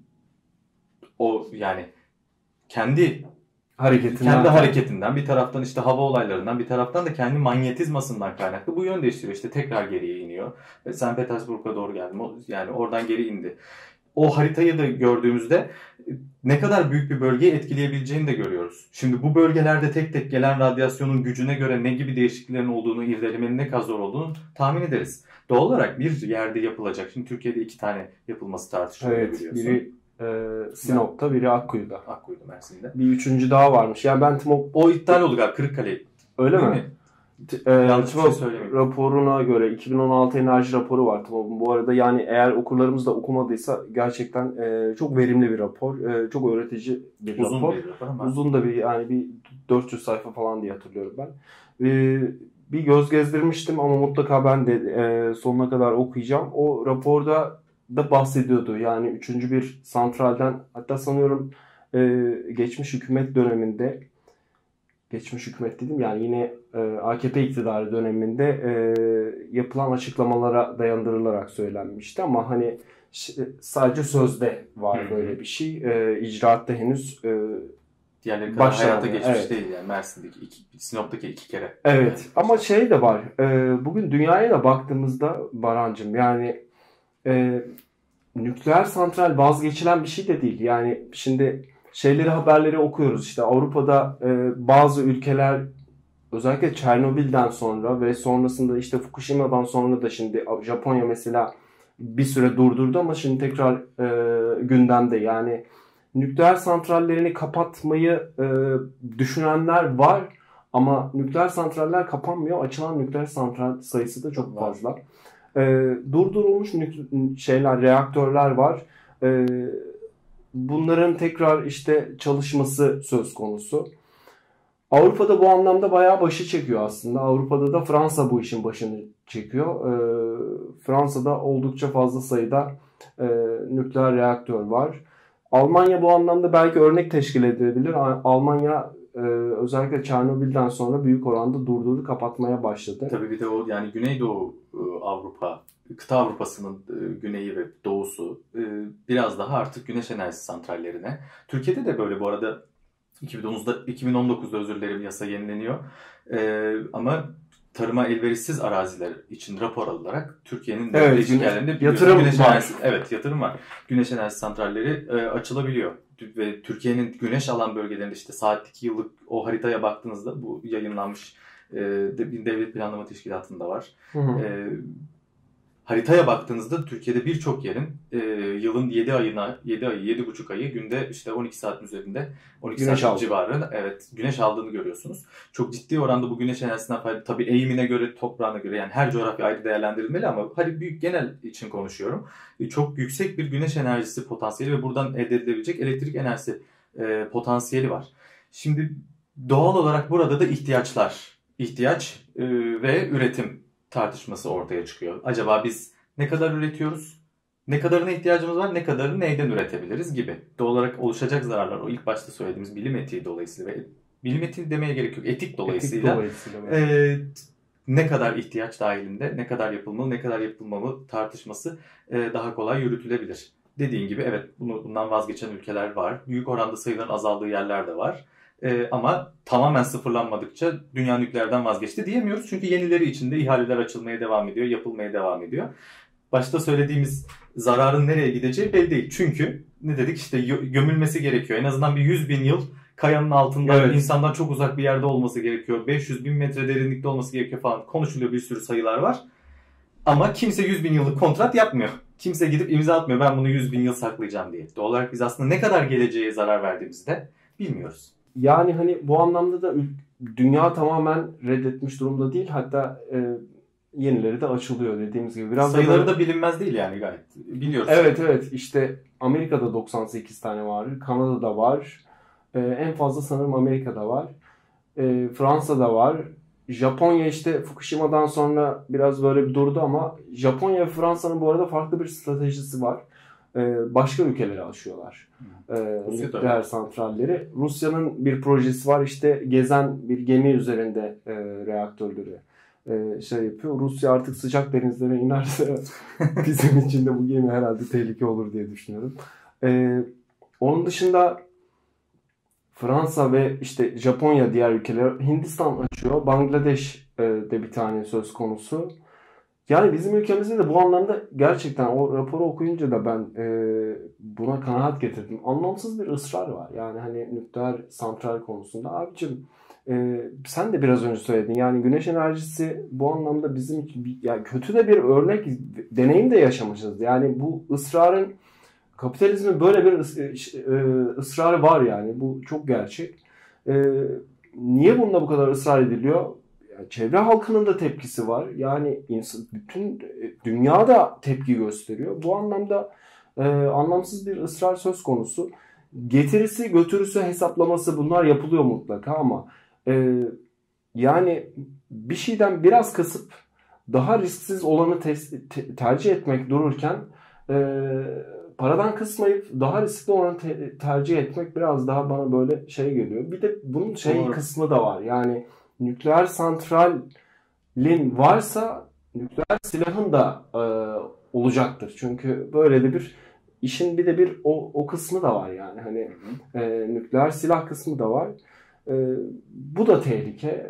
o yani kendi hareketinden bir taraftan işte hava olaylarından bir taraftan da kendi manyetizmasından kaynaklı bu yön değiştiriyor. İşte tekrar geriye iniyor. Ve St. Petersburg'a doğru geldim. Yani oradan geri indi. O haritayı da gördüğümüzde ne kadar büyük bir bölgeyi etkileyebileceğini de görüyoruz. Şimdi bu bölgelerde tek tek gelen radyasyonun gücüne göre ne gibi değişikliklerin olduğunu, irdelemenin ne kadar zor olduğunu tahmin ederiz. Doğal olarak bir yerde yapılacak. Şimdi Türkiye'de 2 tane yapılması tartışılıyor biliyorsun. Biri Sinop'ta, biri Akkuyu'da. Akkuyu'da, Mersin'de. Bir üçüncü daha varmış. Yani ben o iptal oldu galiba, Kırıkkale. Öyle mi? Yanlış bir şey söylemiyorum. Raporuna göre 2016 enerji raporu var. Tamam. Bu arada yani eğer okurlarımız da okumadıysa gerçekten çok verimli bir rapor. Çok öğretici bir rapor. Uzun bir rapor ama. Uzun da bir 400 sayfa falan diye hatırlıyorum ben. Bir göz gezdirmiştim ama mutlaka ben de sonuna kadar okuyacağım. O raporda da bahsediyordu. Yani 3. bir santralden, hatta sanıyorum geçmiş hükümet döneminde, geçmiş hükümet dedim yani yine AKP iktidarı döneminde yapılan açıklamalara dayandırılarak söylenmişti ama hani sadece sözde var böyle bir şey. İcraatta henüz diğerleri kadar hayata geçmiş değil yani Mersin'deki Sinop'taki 2 kere. Evet yani ama şey de var. Bugün dünyaya da baktığımızda Barancığım yani nükleer santral vazgeçilen bir şey de değil. Yani şimdi haberleri okuyoruz. İşte Avrupa'da bazı ülkeler özellikle Çernobil'den sonra ve sonrasında işte Fukushima'dan sonra da şimdi Japonya mesela bir süre durdurdu ama şimdi tekrar gündemde. Yani nükleer santrallerini kapatmayı düşünenler var ama nükleer santraller kapanmıyor. Açılan nükleer santral sayısı da çok fazla. Durdurulmuş reaktörler var. Bunların tekrar işte çalışması söz konusu. Avrupa'da bu anlamda bayağı başı çekiyor aslında. Avrupa'da da Fransa bu işin başını çekiyor. Fransa'da oldukça fazla sayıda nükleer reaktör var. Almanya bu anlamda belki örnek teşkil edebilir. Almanya özellikle Çernobil'den sonra büyük oranda durdurdu, kapatmaya başladı. Tabii bir de o yani Güneydoğu Avrupa, kıta Avrupa'sının güneyi ve doğusu biraz daha artık güneş enerjisi santrallerine. Türkiye'de de böyle bu arada 2019'da özür dilerim yasa yenileniyor. Ama tarıma elverişsiz araziler için rapor alarak Türkiye'nin değişik yerlerinde yatırım var. Yatırım var. Güneş enerjisi santralleri açılabiliyor. Ve Türkiye'nin güneş alan bölgelerinde işte saatlik yıllık o haritaya baktığınızda bu yayınlanmış Devlet Planlama Teşkilatı'nda var. Haritaya baktığınızda Türkiye'de birçok yerin yılın 7,5 ayı günde işte 12 saatin üzerinde 12 saat civarında güneş aldığını görüyorsunuz. Çok ciddi oranda bu güneş enerjisinden fayda tabii eğimine göre, toprağına göre yani her coğrafya ayrı değerlendirilmeli ama hadi büyük genel için konuşuyorum. Çok yüksek bir güneş enerjisi potansiyeli ve buradan elde edilebilecek elektrik enerjisi potansiyeli var. Şimdi doğal olarak burada da ihtiyaç ve üretim tartışması ortaya çıkıyor. Acaba biz ne kadar üretiyoruz? Ne kadarına ihtiyacımız var? Ne kadarını neyden üretebiliriz gibi. Doğal olarak oluşacak zararlar o ilk başta söylediğimiz bilim etiği dolayısıyla ve bilim etiği demeye gerek yok. Etik dolayısıyla ne kadar ihtiyaç dahilinde, ne kadar yapılmalı, ne kadar yapılmamalı tartışması daha kolay yürütülebilir. Dediğin gibi evet bundan vazgeçen ülkeler var. Büyük oranda sayıların azaldığı yerler de var. Ama tamamen sıfırlanmadıkça dünya nükleerden vazgeçti diyemiyoruz. Çünkü yenileri içinde ihaleler açılmaya devam ediyor, yapılmaya devam ediyor. Başta söylediğimiz zararın nereye gideceği belli değil. Çünkü ne dedik işte gömülmesi gerekiyor. En azından bir 100.000 yıl kayanın altında insandan çok uzak bir yerde olması gerekiyor. 500.000 metre derinlikte olması gerekiyor falan. Konuşuluyor, bir sürü sayılar var. Ama kimse 100.000 yıllık kontrat yapmıyor. Kimse gidip imza atmıyor ben bunu 100.000 yıl saklayacağım diye. Doğal olarak biz aslında ne kadar geleceğe zarar verdiğimizi de bilmiyoruz. Yani hani bu anlamda da dünya tamamen reddetmiş durumda değil. Hatta yenileri de açılıyor dediğimiz gibi. Biraz sayıları da bilinmez değil yani gayet. Biliyoruz. Evet. İşte Amerika'da 98 tane var. Kanada'da var. En fazla sanırım Amerika'da var. Fransa'da var. Japonya işte Fukushima'dan sonra biraz böyle bir durdu ama Japonya ve Fransa'nın bu arada farklı bir stratejisi var. Başka ülkelere aşıyorlar. Nükleer santralleri. Rusya'nın bir projesi var. İşte gezen bir gemi üzerinde reaktörleri şey yapıyor. Rusya artık sıcak denizlere inerse bizim için de bu gemi herhalde tehlike olur diye düşünüyorum. Onun dışında Fransa ve işte Japonya diğer ülkeler, Hindistan açıyor. Bangladeş de bir tane söz konusu. Yani bizim ülkemizde de bu anlamda gerçekten o raporu okuyunca da ben buna kanaat getirdim. Anlamsız bir ısrar var. Yani hani nükleer santral konusunda. Abicim sen de biraz önce söyledin. Yani güneş enerjisi bu anlamda bizim için yani kötü de bir örnek deneyim de yaşamışız. Yani bu ısrarın kapitalizmin böyle bir ısrarı var yani. Bu çok gerçek. Niye bununla bu kadar ısrar ediliyor? Yani çevre halkının da tepkisi var. Yani bütün dünya da tepki gösteriyor. Bu anlamda anlamsız bir ısrar söz konusu. Getirisi götürüsü hesaplaması bunlar yapılıyor mutlaka ama yani bir şeyden biraz kısıp daha risksiz olanı tercih etmek dururken paradan kısmayıp daha riskli olanı tercih etmek biraz daha bana böyle şey geliyor. Bir de bunun kısmı da var. Yani nükleer santralin varsa nükleer silahın da olacaktır. Çünkü böyle de bir işin bir de bir o kısmı da var yani. Hani nükleer silah kısmı da var. Bu da tehlike.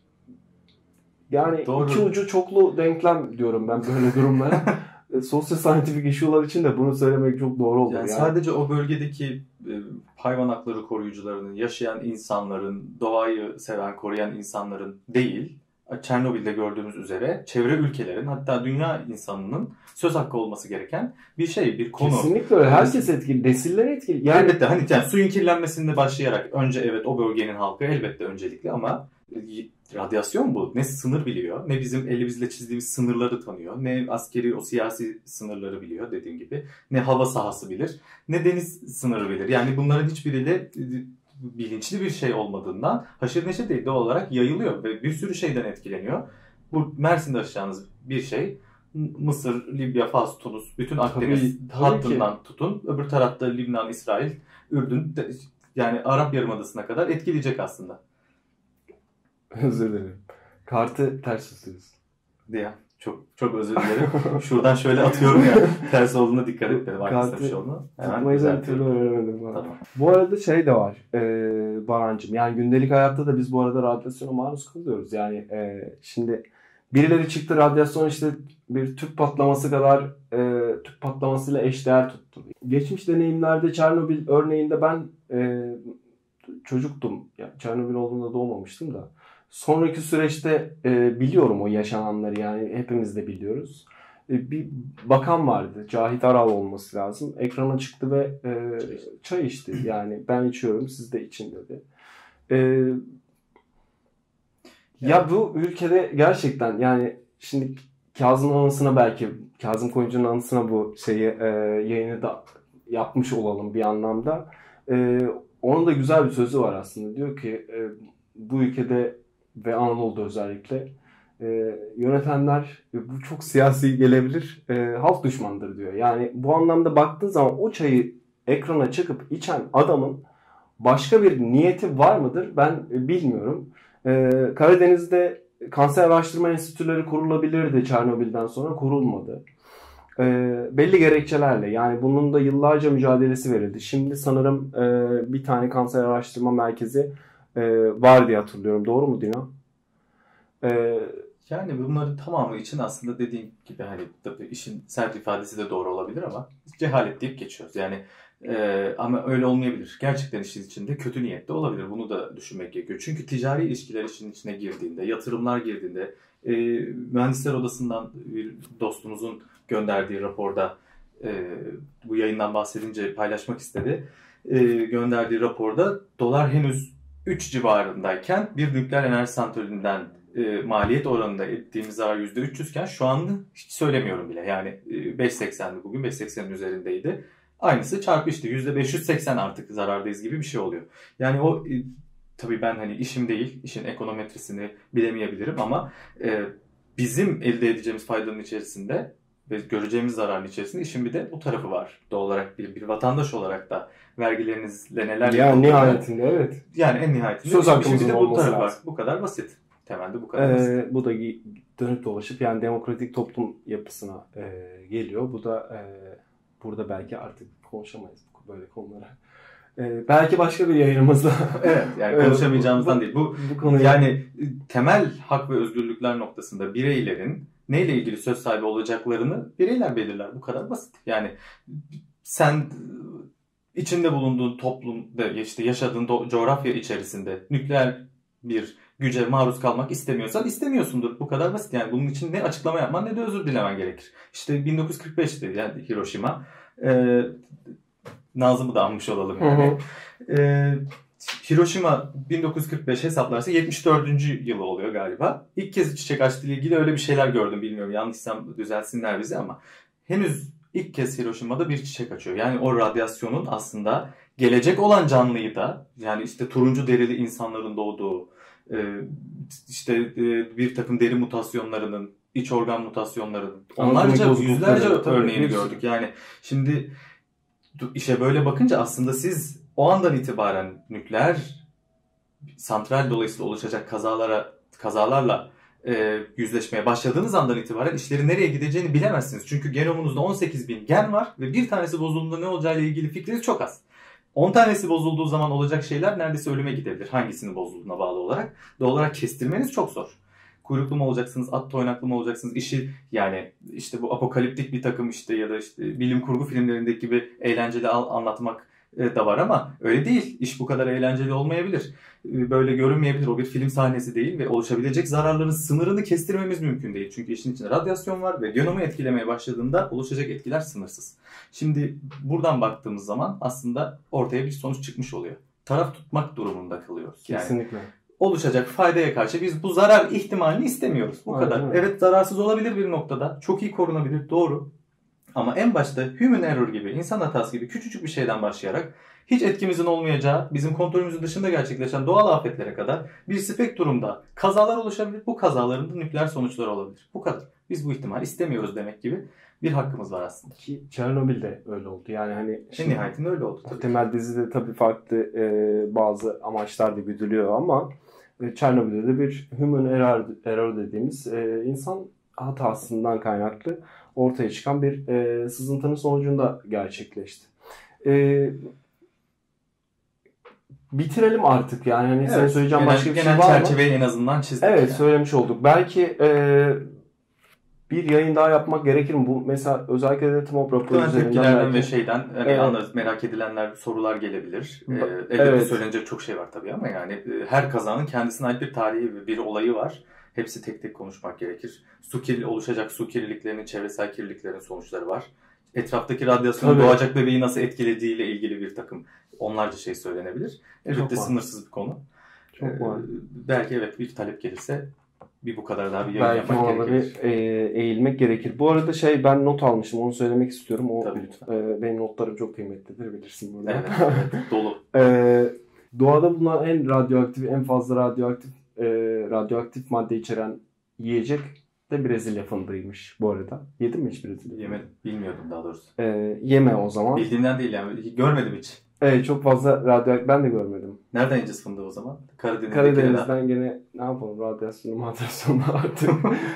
Yani doğru. İki ucu çoklu denklem diyorum ben böyle durumlara. Sosyo-scientific issue'lar için de bunu söylemek çok doğru olur. Yani sadece o bölgedeki hayvan hakları koruyucularının, yaşayan insanların, doğayı seven, koruyan insanların değil, Çernobil'de gördüğümüz üzere çevre ülkelerin, hatta dünya insanının söz hakkı olması gereken bir konu. Kesinlikle öyle. Herkes etkili. Nesiller etkili. Yani elbette yani suyun kirlenmesinde başlayarak önce evet o bölgenin halkı elbette öncelikli ama radyasyon bu. Ne sınır biliyor, ne bizim elimizle çizdiğimiz sınırları tanıyor, ne askeri o siyasi sınırları biliyor dediğim gibi, ne hava sahası bilir, ne deniz sınırı bilir. Yani bunların hiçbiriyle bilinçli bir şey olmadığından haşır neşir değil doğal olarak yayılıyor ve bir sürü şeyden etkileniyor. Bu Mersin'de aşacağınız bir şey Mısır, Libya, Fas, Tunus, bütün Akdeniz hattından tutun. Öbür tarafta Lübnan, İsrail, Ürdün yani Arap Yarımadası'na kadar etkileyecek aslında. Özür dilerim. Kartı ters tutuyoruz. Ya çok özür dilerim. Şuradan şöyle atıyorum ya. Ters olduğuna dikkat et benim arkasında bir şey olduğuna. Tutmayı bir türlü öğrenemedim. Tamam. Bu arada şey de var Barancığım. Yani gündelik hayatta da biz bu arada radyasyona maruz kalıyoruz. Yani şimdi birileri çıktı radyasyon işte bir tüp patlaması kadar tüp patlamasıyla eşdeğer tuttu. Geçmiş deneyimlerde Çernobil örneğinde ben çocuktum. Yani Çernobil olduğunda doğmamıştım da. Sonraki süreçte biliyorum o yaşananları yani hepimiz de biliyoruz. Bir bakan vardı. Cahit Aral olması lazım. Ekrana çıktı ve çay içti. Yani ben içiyorum siz de için dedi. Ya bu ülkede gerçekten yani şimdi Kazım'ın anısına belki Kazım Koyuncu'nun anısına bu yayını da yapmış olalım bir anlamda. Onun da güzel bir sözü var aslında. Diyor ki bu ülkede ve Anadolu'da özellikle yönetenler bu çok siyasi gelebilir halk düşmandır diyor. Yani bu anlamda baktığın zaman o çayı ekrana çıkıp içen adamın başka bir niyeti var mıdır ben bilmiyorum. Karadeniz'de kanser araştırma enstitüleri kurulabilirdi Çernobil'den sonra kurulmadı. Belli gerekçelerle yani bunun da yıllarca mücadelesi verildi. Şimdi sanırım bir tane kanser araştırma merkezi var diye hatırlıyorum. Doğru mu Dino? Yani bunların tamamı için aslında dediğim gibi hani tabii işin sert ifadesi de doğru olabilir ama cehalet deyip geçiyoruz. Yani ama öyle olmayabilir. Gerçekten işin içinde kötü niyetli olabilir. Bunu da düşünmek gerekiyor. Çünkü ticari ilişkiler işin içine girdiğinde, yatırımlar girdiğinde Mühendisler Odası'ndan bir dostumuzun gönderdiği raporda bu yayından bahsedince paylaşmak istedi. Gönderdiği raporda dolar henüz 3 civarındayken bir nükleer enerji santralinden maliyet oranında ettiğimiz zarar %300 iken şu anda hiç söylemiyorum bile. Yani 5.80'di bugün 5.80'in üzerindeydi. Aynısı çarpı işte %580 artık zarardayız gibi bir şey oluyor. Yani o tabii ben hani işim değil, işin ekonometrisini bilemeyebilirim ama bizim elde edeceğimiz faydanın içerisinde ve göreceğimiz zararın içerisinde işin bir de bu tarafı var. Doğal olarak bir vatandaş olarak da vergilerinizle neler yani nihayetinde evet. Yani en nihayetinde söz işin bir de bu tarafı var. Bu kadar basit. Temelde bu kadar basit. Bu da dönüp dolaşıp yani demokratik toplum yapısına geliyor. Bu da burada belki artık konuşamayız böyle konulara. Belki başka bir yayınımızda. Evet, yani konuşamayacağımızdan değil. Bu konuyu yani temel hak ve özgürlükler noktasında bireylerin neyle ilgili söz sahibi olacaklarını bireyler belirler. Bu kadar basit. Yani sen içinde bulunduğun toplumda işte yaşadığın coğrafya içerisinde nükleer bir güce maruz kalmak istemiyorsan istemiyorsundur. Bu kadar basit. Yani bunun için ne açıklama yapman ne de özür dilemen gerekir. İşte 1945'te yani Hiroşima. Nazım'ı da anmış olalım yani. Hiroşima 1945 hesaplarsa 74. yılı oluyor galiba. İlk kez çiçek açtığı ile ilgili öyle bir şeyler gördüm. Bilmiyorum, yanlışsam düzelsinler bizi ama henüz ilk kez Hiroşima'da bir çiçek açıyor. Yani o radyasyonun aslında gelecek olan canlıyı da, yani işte turuncu derili insanların doğduğu, işte bir takım deri mutasyonlarının, iç organ mutasyonlarının onlarca, yüzlerce örneğini gördük. Yani şimdi işe böyle bakınca aslında siz o andan itibaren nükleer santral dolayısıyla oluşacak kazalarla yüzleşmeye başladığınız andan itibaren işlerin nereye gideceğini bilemezsiniz. Çünkü genomunuzda 18.000 gen var ve bir tanesi bozulduğunda ne olacağıyla ilgili fikriniz çok az. 10 tanesi bozulduğu zaman olacak şeyler neredeyse ölüme gidebilir. Hangisinin bozulduğuna bağlı olarak. Doğal olarak kestirmeniz çok zor. Kuyruklu mu olacaksınız, at toynaklı mı olacaksınız? İşi yani işte bu apokaliptik bir takım işte ya da işte bilim kurgu filmlerindeki gibi eğlenceli anlatmak da var ama öyle değil. İş bu kadar eğlenceli olmayabilir. Böyle görünmeyebilir. O bir film sahnesi değil ve oluşabilecek zararların sınırını kestirmemiz mümkün değil. Çünkü işin içinde radyasyon var ve genomu etkilemeye başladığında oluşacak etkiler sınırsız. Şimdi buradan baktığımız zaman aslında ortaya bir sonuç çıkmış oluyor. Taraf tutmak durumunda kalıyoruz. Kesinlikle. Yani oluşacak faydaya karşı biz bu zarar ihtimalini istemiyoruz. Bu kadar. Aynen. Evet, zararsız olabilir bir noktada. Çok iyi korunabilir. Doğru. Ama en başta human error gibi, insan hatası gibi küçücük bir şeyden başlayarak hiç etkimizin olmayacağı, bizim kontrolümüzün dışında gerçekleşen doğal afetlere kadar bir spektrumda kazalar oluşabilir. Bu kazaların da nükleer sonuçları olabilir. Bu kadar. Biz bu ihtimali istemiyoruz demek gibi bir hakkımız var aslında. Ki Çernobil'de öyle oldu. Yani hani en nihayetinde öyle oldu tabii. Temel dizide tabii farklı bazı amaçlar da güdülüyor ama Çernobil'de de bir human error dediğimiz insan hatasından kaynaklı ortaya çıkan bir sızıntının sonucunda gerçekleşti. Bitirelim artık yani. Hani senin söyleyeceğin başka bir şey var mı? Genel çerçeveyi en azından çizdik. Evet, yani söylemiş olduk. Belki bir yayın daha yapmak gerekir mi? Bu mesela özellikle de TMOB raporu üzerinden ve şeyden anlarız, merak edilenler, sorular gelebilir. Elbette söylenecek çok şey var tabii ama yani her kazanın kendisine ait bir tarihi ve bir olayı var. Hepsi tek tek konuşmak gerekir. Oluşacak su kirliliklerinin, çevresel kirliliklerin sonuçları var. Etraftaki radyasyonun doğacak bebeği nasıl etkilediğiyle ilgili bir takım onlarca şey söylenebilir. Elbette sınırsız bir konu. Çok var. Belki evet bir talep gelirse bir bu kadar daha bir yayın yapmak gerekir. Belki eğilmek gerekir. Bu arada ben not almıştım. Onu söylemek istiyorum. Tabii lütfen. Benim notlarım çok kıymetlidir, bilirsin bunu. Evet, dolu. Doğada bulunan en fazla radyoaktif madde içeren yiyecek de Brezilya fındığıymış bu arada. Yedin mi hiç Brezilya? Yemedim. Bilmiyordum daha doğrusu. Yeme o zaman. Bildiğimden değil yani. Görmedim hiç. Evet, çok fazla ben de görmedim. Nereden yiyeceğiz fındığı o zaman? Karadeniz'den gene ne yapalım, radyasyonu artık.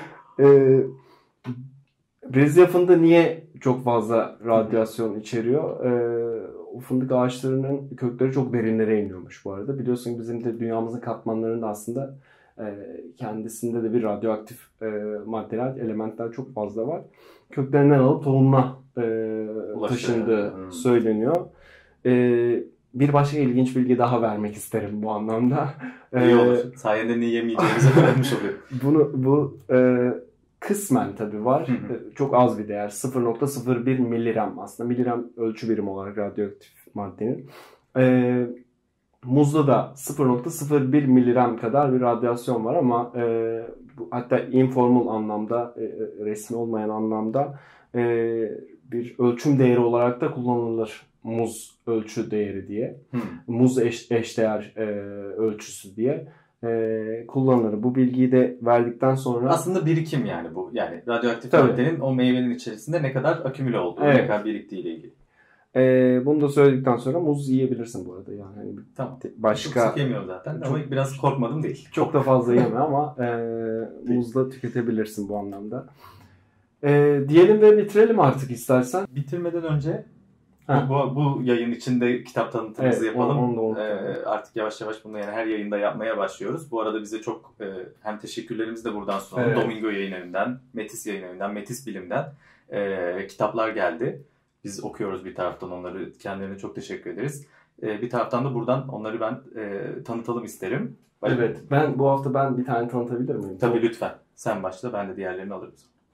Brezilya fındığı niye çok fazla radyasyon içeriyor? O fındık ağaçlarının kökleri çok derinlere iniyormuş bu arada. Biliyorsun bizim de dünyamızın katmanlarında aslında kendisinde de bir radyoaktif maddeler, elementler çok fazla var. Köklerinden alıp tohumuna taşındığı söyleniyor. Bir başka ilginç bilgi daha vermek isterim bu anlamda. İyi olur. Sayende ne yemeyeceğimizi öğrenmiş oluyor. Bu kısmen tabii var. Çok az bir değer. 0.01 miligram aslında. Miligram ölçü birimi olarak radyoaktif maddenin. Muzda da 0.01 miligram kadar bir radyasyon var ama hatta informal anlamda, resmi olmayan anlamda bir ölçüm değeri olarak da kullanılır. Muz ölçü değeri diye. Muz eşdeğer ölçüsü diye kullanılır. Bu bilgiyi de verdikten sonra... Aslında birikim yani bu. Yani radyoaktif maddenin o meyvenin içerisinde ne kadar akümüle olduğu, ne kadar biriktiğiyle ilgili. Bunu da söyledikten sonra muz yiyebilirsin bu arada. Yani tamam. Başka... Çok sık yemiyorum zaten ama biraz korkmadım değil. Çok da fazla yeme ama muz da tüketebilirsin bu anlamda. Diyelim ve bitirelim artık istersen. Bitirmeden önce bu yayın içinde kitap tanıtımımızı yapalım. Artık yavaş yavaş bunu yani her yayında yapmaya başlıyoruz. Bu arada bize çok hem teşekkürlerimizi de buradan sunalım. Domingo Yayınevi'nden, Metis Yayınevi'nden, Metis Bilim'den kitaplar geldi. Biz okuyoruz bir taraftan onları. Kendilerine çok teşekkür ederiz. Bir taraftan da buradan onları ben tanıtalım isterim. Evet. Bu hafta bir tane tanıtabilir miyim? Tabii lütfen. Sen başla. Ben de diğerlerini alırım.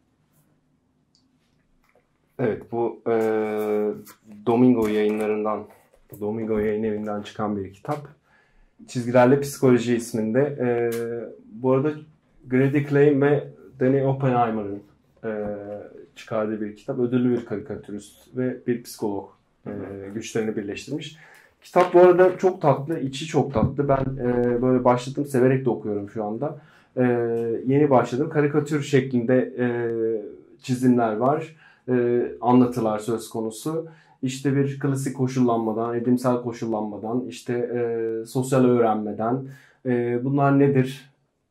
Evet. Bu Domingo Yayınevi'nden çıkan bir kitap. Çizgilerle Psikoloji isminde. Bu arada Grady Klein ve Danny Oppenheimer'ın çıkardığı bir kitap. Ödüllü bir karikatürist ve bir psikolog güçlerini birleştirmiş. Kitap bu arada çok tatlı, içi çok tatlı. Ben böyle başladım, severek de okuyorum şu anda. Yeni başladım. Karikatür şeklinde çizimler var, anlatılar söz konusu. İşte bir klasik koşullanmadan, edimsel koşullanmadan, işte sosyal öğrenmeden. Bunlar nedir?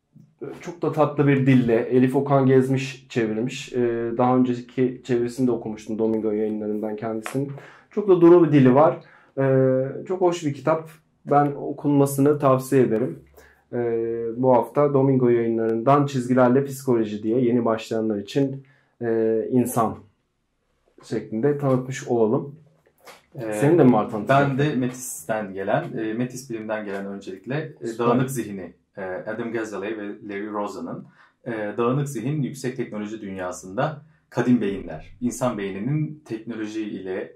Çok da tatlı bir dille. Elif Okan Gezmiş çevirmiş. Daha önceki çevirisini de okumuştum Domingo Yayınları'ndan kendisinin. Çok da duru bir dili var. Çok hoş bir kitap. Ben okunmasını tavsiye ederim. Bu hafta Domingo Yayınları'ndan Çizgilerle Psikoloji diye yeni başlayanlar için insan şeklinde tanıtmış olalım. Senin de mi var tanıtacak? Ben de Metis'ten gelen, Metis Bilim'den gelen öncelikle Dağınık Zihni, Adam Gazzaley ve Larry Roza'nın Dağınık Zihin Yüksek Teknoloji Dünyasında Kadim Beyinler, insan beyninin teknoloji ile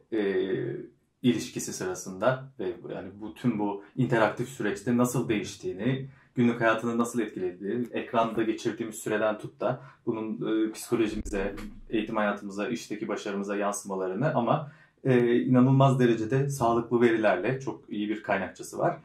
ilişkisi sırasında ve yani bütün bu interaktif süreçte nasıl değiştiğini, günlük hayatını nasıl etkilediğini, ekranda geçirdiğimiz süreden tut da bunun psikolojimize, eğitim hayatımıza, işteki başarımıza yansımalarını ama inanılmaz derecede sağlıklı verilerle çok iyi bir kaynakçası var.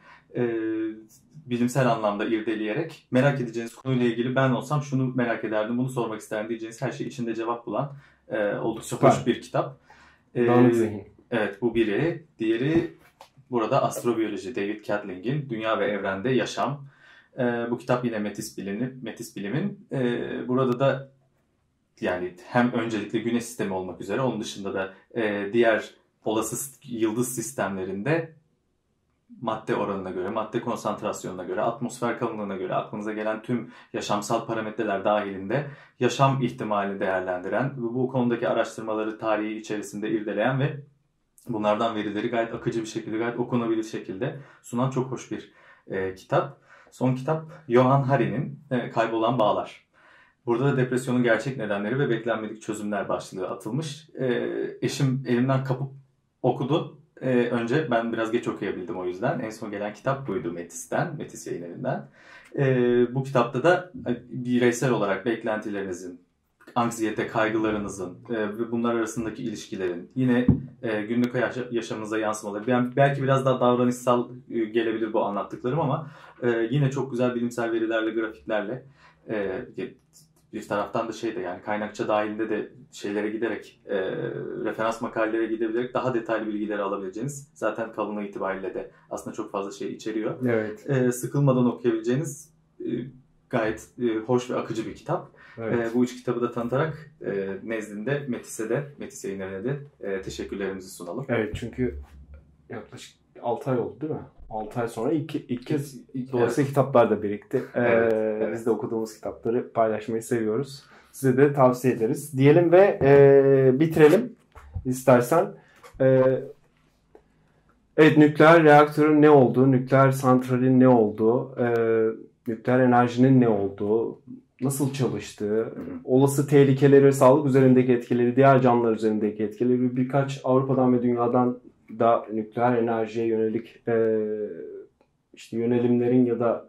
Bilimsel anlamda irdeleyerek merak edeceğiniz konuyla ilgili ben olsam şunu merak ederdim, bunu sormak isterdim diyeceğiniz her şey içinde cevap bulan oldukça hoş bir kitap. Dağınık Zihin. Evet, bu biri. Diğeri burada astrobiyoloji, David Catling'in Dünya ve Evrende Yaşam. Bu kitap yine Metis Bilim'in. Burada da yani hem öncelikle Güneş sistemi olmak üzere onun dışında da diğer olası yıldız sistemlerinde madde oranına göre, madde konsantrasyonuna göre, atmosfer kalınlığına göre aklınıza gelen tüm yaşamsal parametreler dahilinde yaşam ihtimalini değerlendiren, bu konudaki araştırmaları tarihi içerisinde irdeleyen ve bunlardan verileri gayet akıcı bir şekilde, gayet okunabilir şekilde sunan çok hoş bir kitap. Son kitap Johann Hari'nin Kaybolan Bağlar. Burada da depresyonun gerçek nedenleri ve beklenmedik çözümler başlığı atılmış. Eşim elimden kapıp okudu. Önce ben biraz geç okuyabildim o yüzden. En son gelen kitap buydu Metis Yayınevi'nden. Bu kitapta da bireysel olarak beklentilerinizin, anksiyete, kaygılarınızın ve bunlar arasındaki ilişkilerin, yine günlük yaşamınıza yansımaları. Yani belki biraz daha davranışsal gelebilir bu anlattıklarım ama yine çok güzel bilimsel verilerle, grafiklerle bir taraftan da yani kaynakça dahilinde de şeylere giderek, referans makalelere gidebilerek daha detaylı bilgileri alabileceğiniz, zaten kalınlığı itibariyle de aslında çok fazla şey içeriyor. Evet. Sıkılmadan okuyabileceğiniz gayet hoş ve akıcı bir kitap. Evet. Bu üç kitabı da tanıtarak nezdinde Metis Yayınları'na da teşekkürlerimizi sunalım. Evet, çünkü yaklaşık 6 ay oldu değil mi? 6 ay sonra ilk kez dolayısıyla kitaplar da birikti. Evet. Biz de okuduğumuz kitapları paylaşmayı seviyoruz. Size de tavsiye ederiz. Diyelim ve bitirelim istersen. Evet, nükleer reaktörün ne olduğu, nükleer santralin ne olduğu, nükleer enerjinin ne olduğu, nasıl çalıştığı, olası tehlikeleri, sağlık üzerindeki etkileri, diğer canlılar üzerindeki etkileri, birkaç Avrupa'dan ve dünyadan da nükleer enerjiye yönelik işte yönelimlerin ya da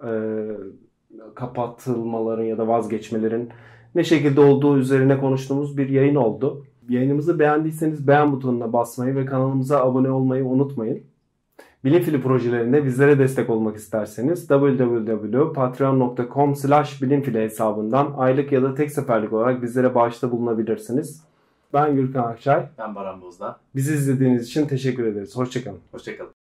kapatılmaların ya da vazgeçmelerin ne şekilde olduğu üzerine konuştuğumuz bir yayın oldu. Yayınımızı beğendiyseniz beğen butonuna basmayı ve kanalımıza abone olmayı unutmayın. Bilimfili projelerinde bizlere destek olmak isterseniz www.patreon.com/bilimfili hesabından aylık ya da tek seferlik olarak bizlere bağışta bulunabilirsiniz. Ben Gürkan Akçay. Ben Baran Bozdağ. Bizi izlediğiniz için teşekkür ederiz. Hoşçakalın. Hoşçakalın.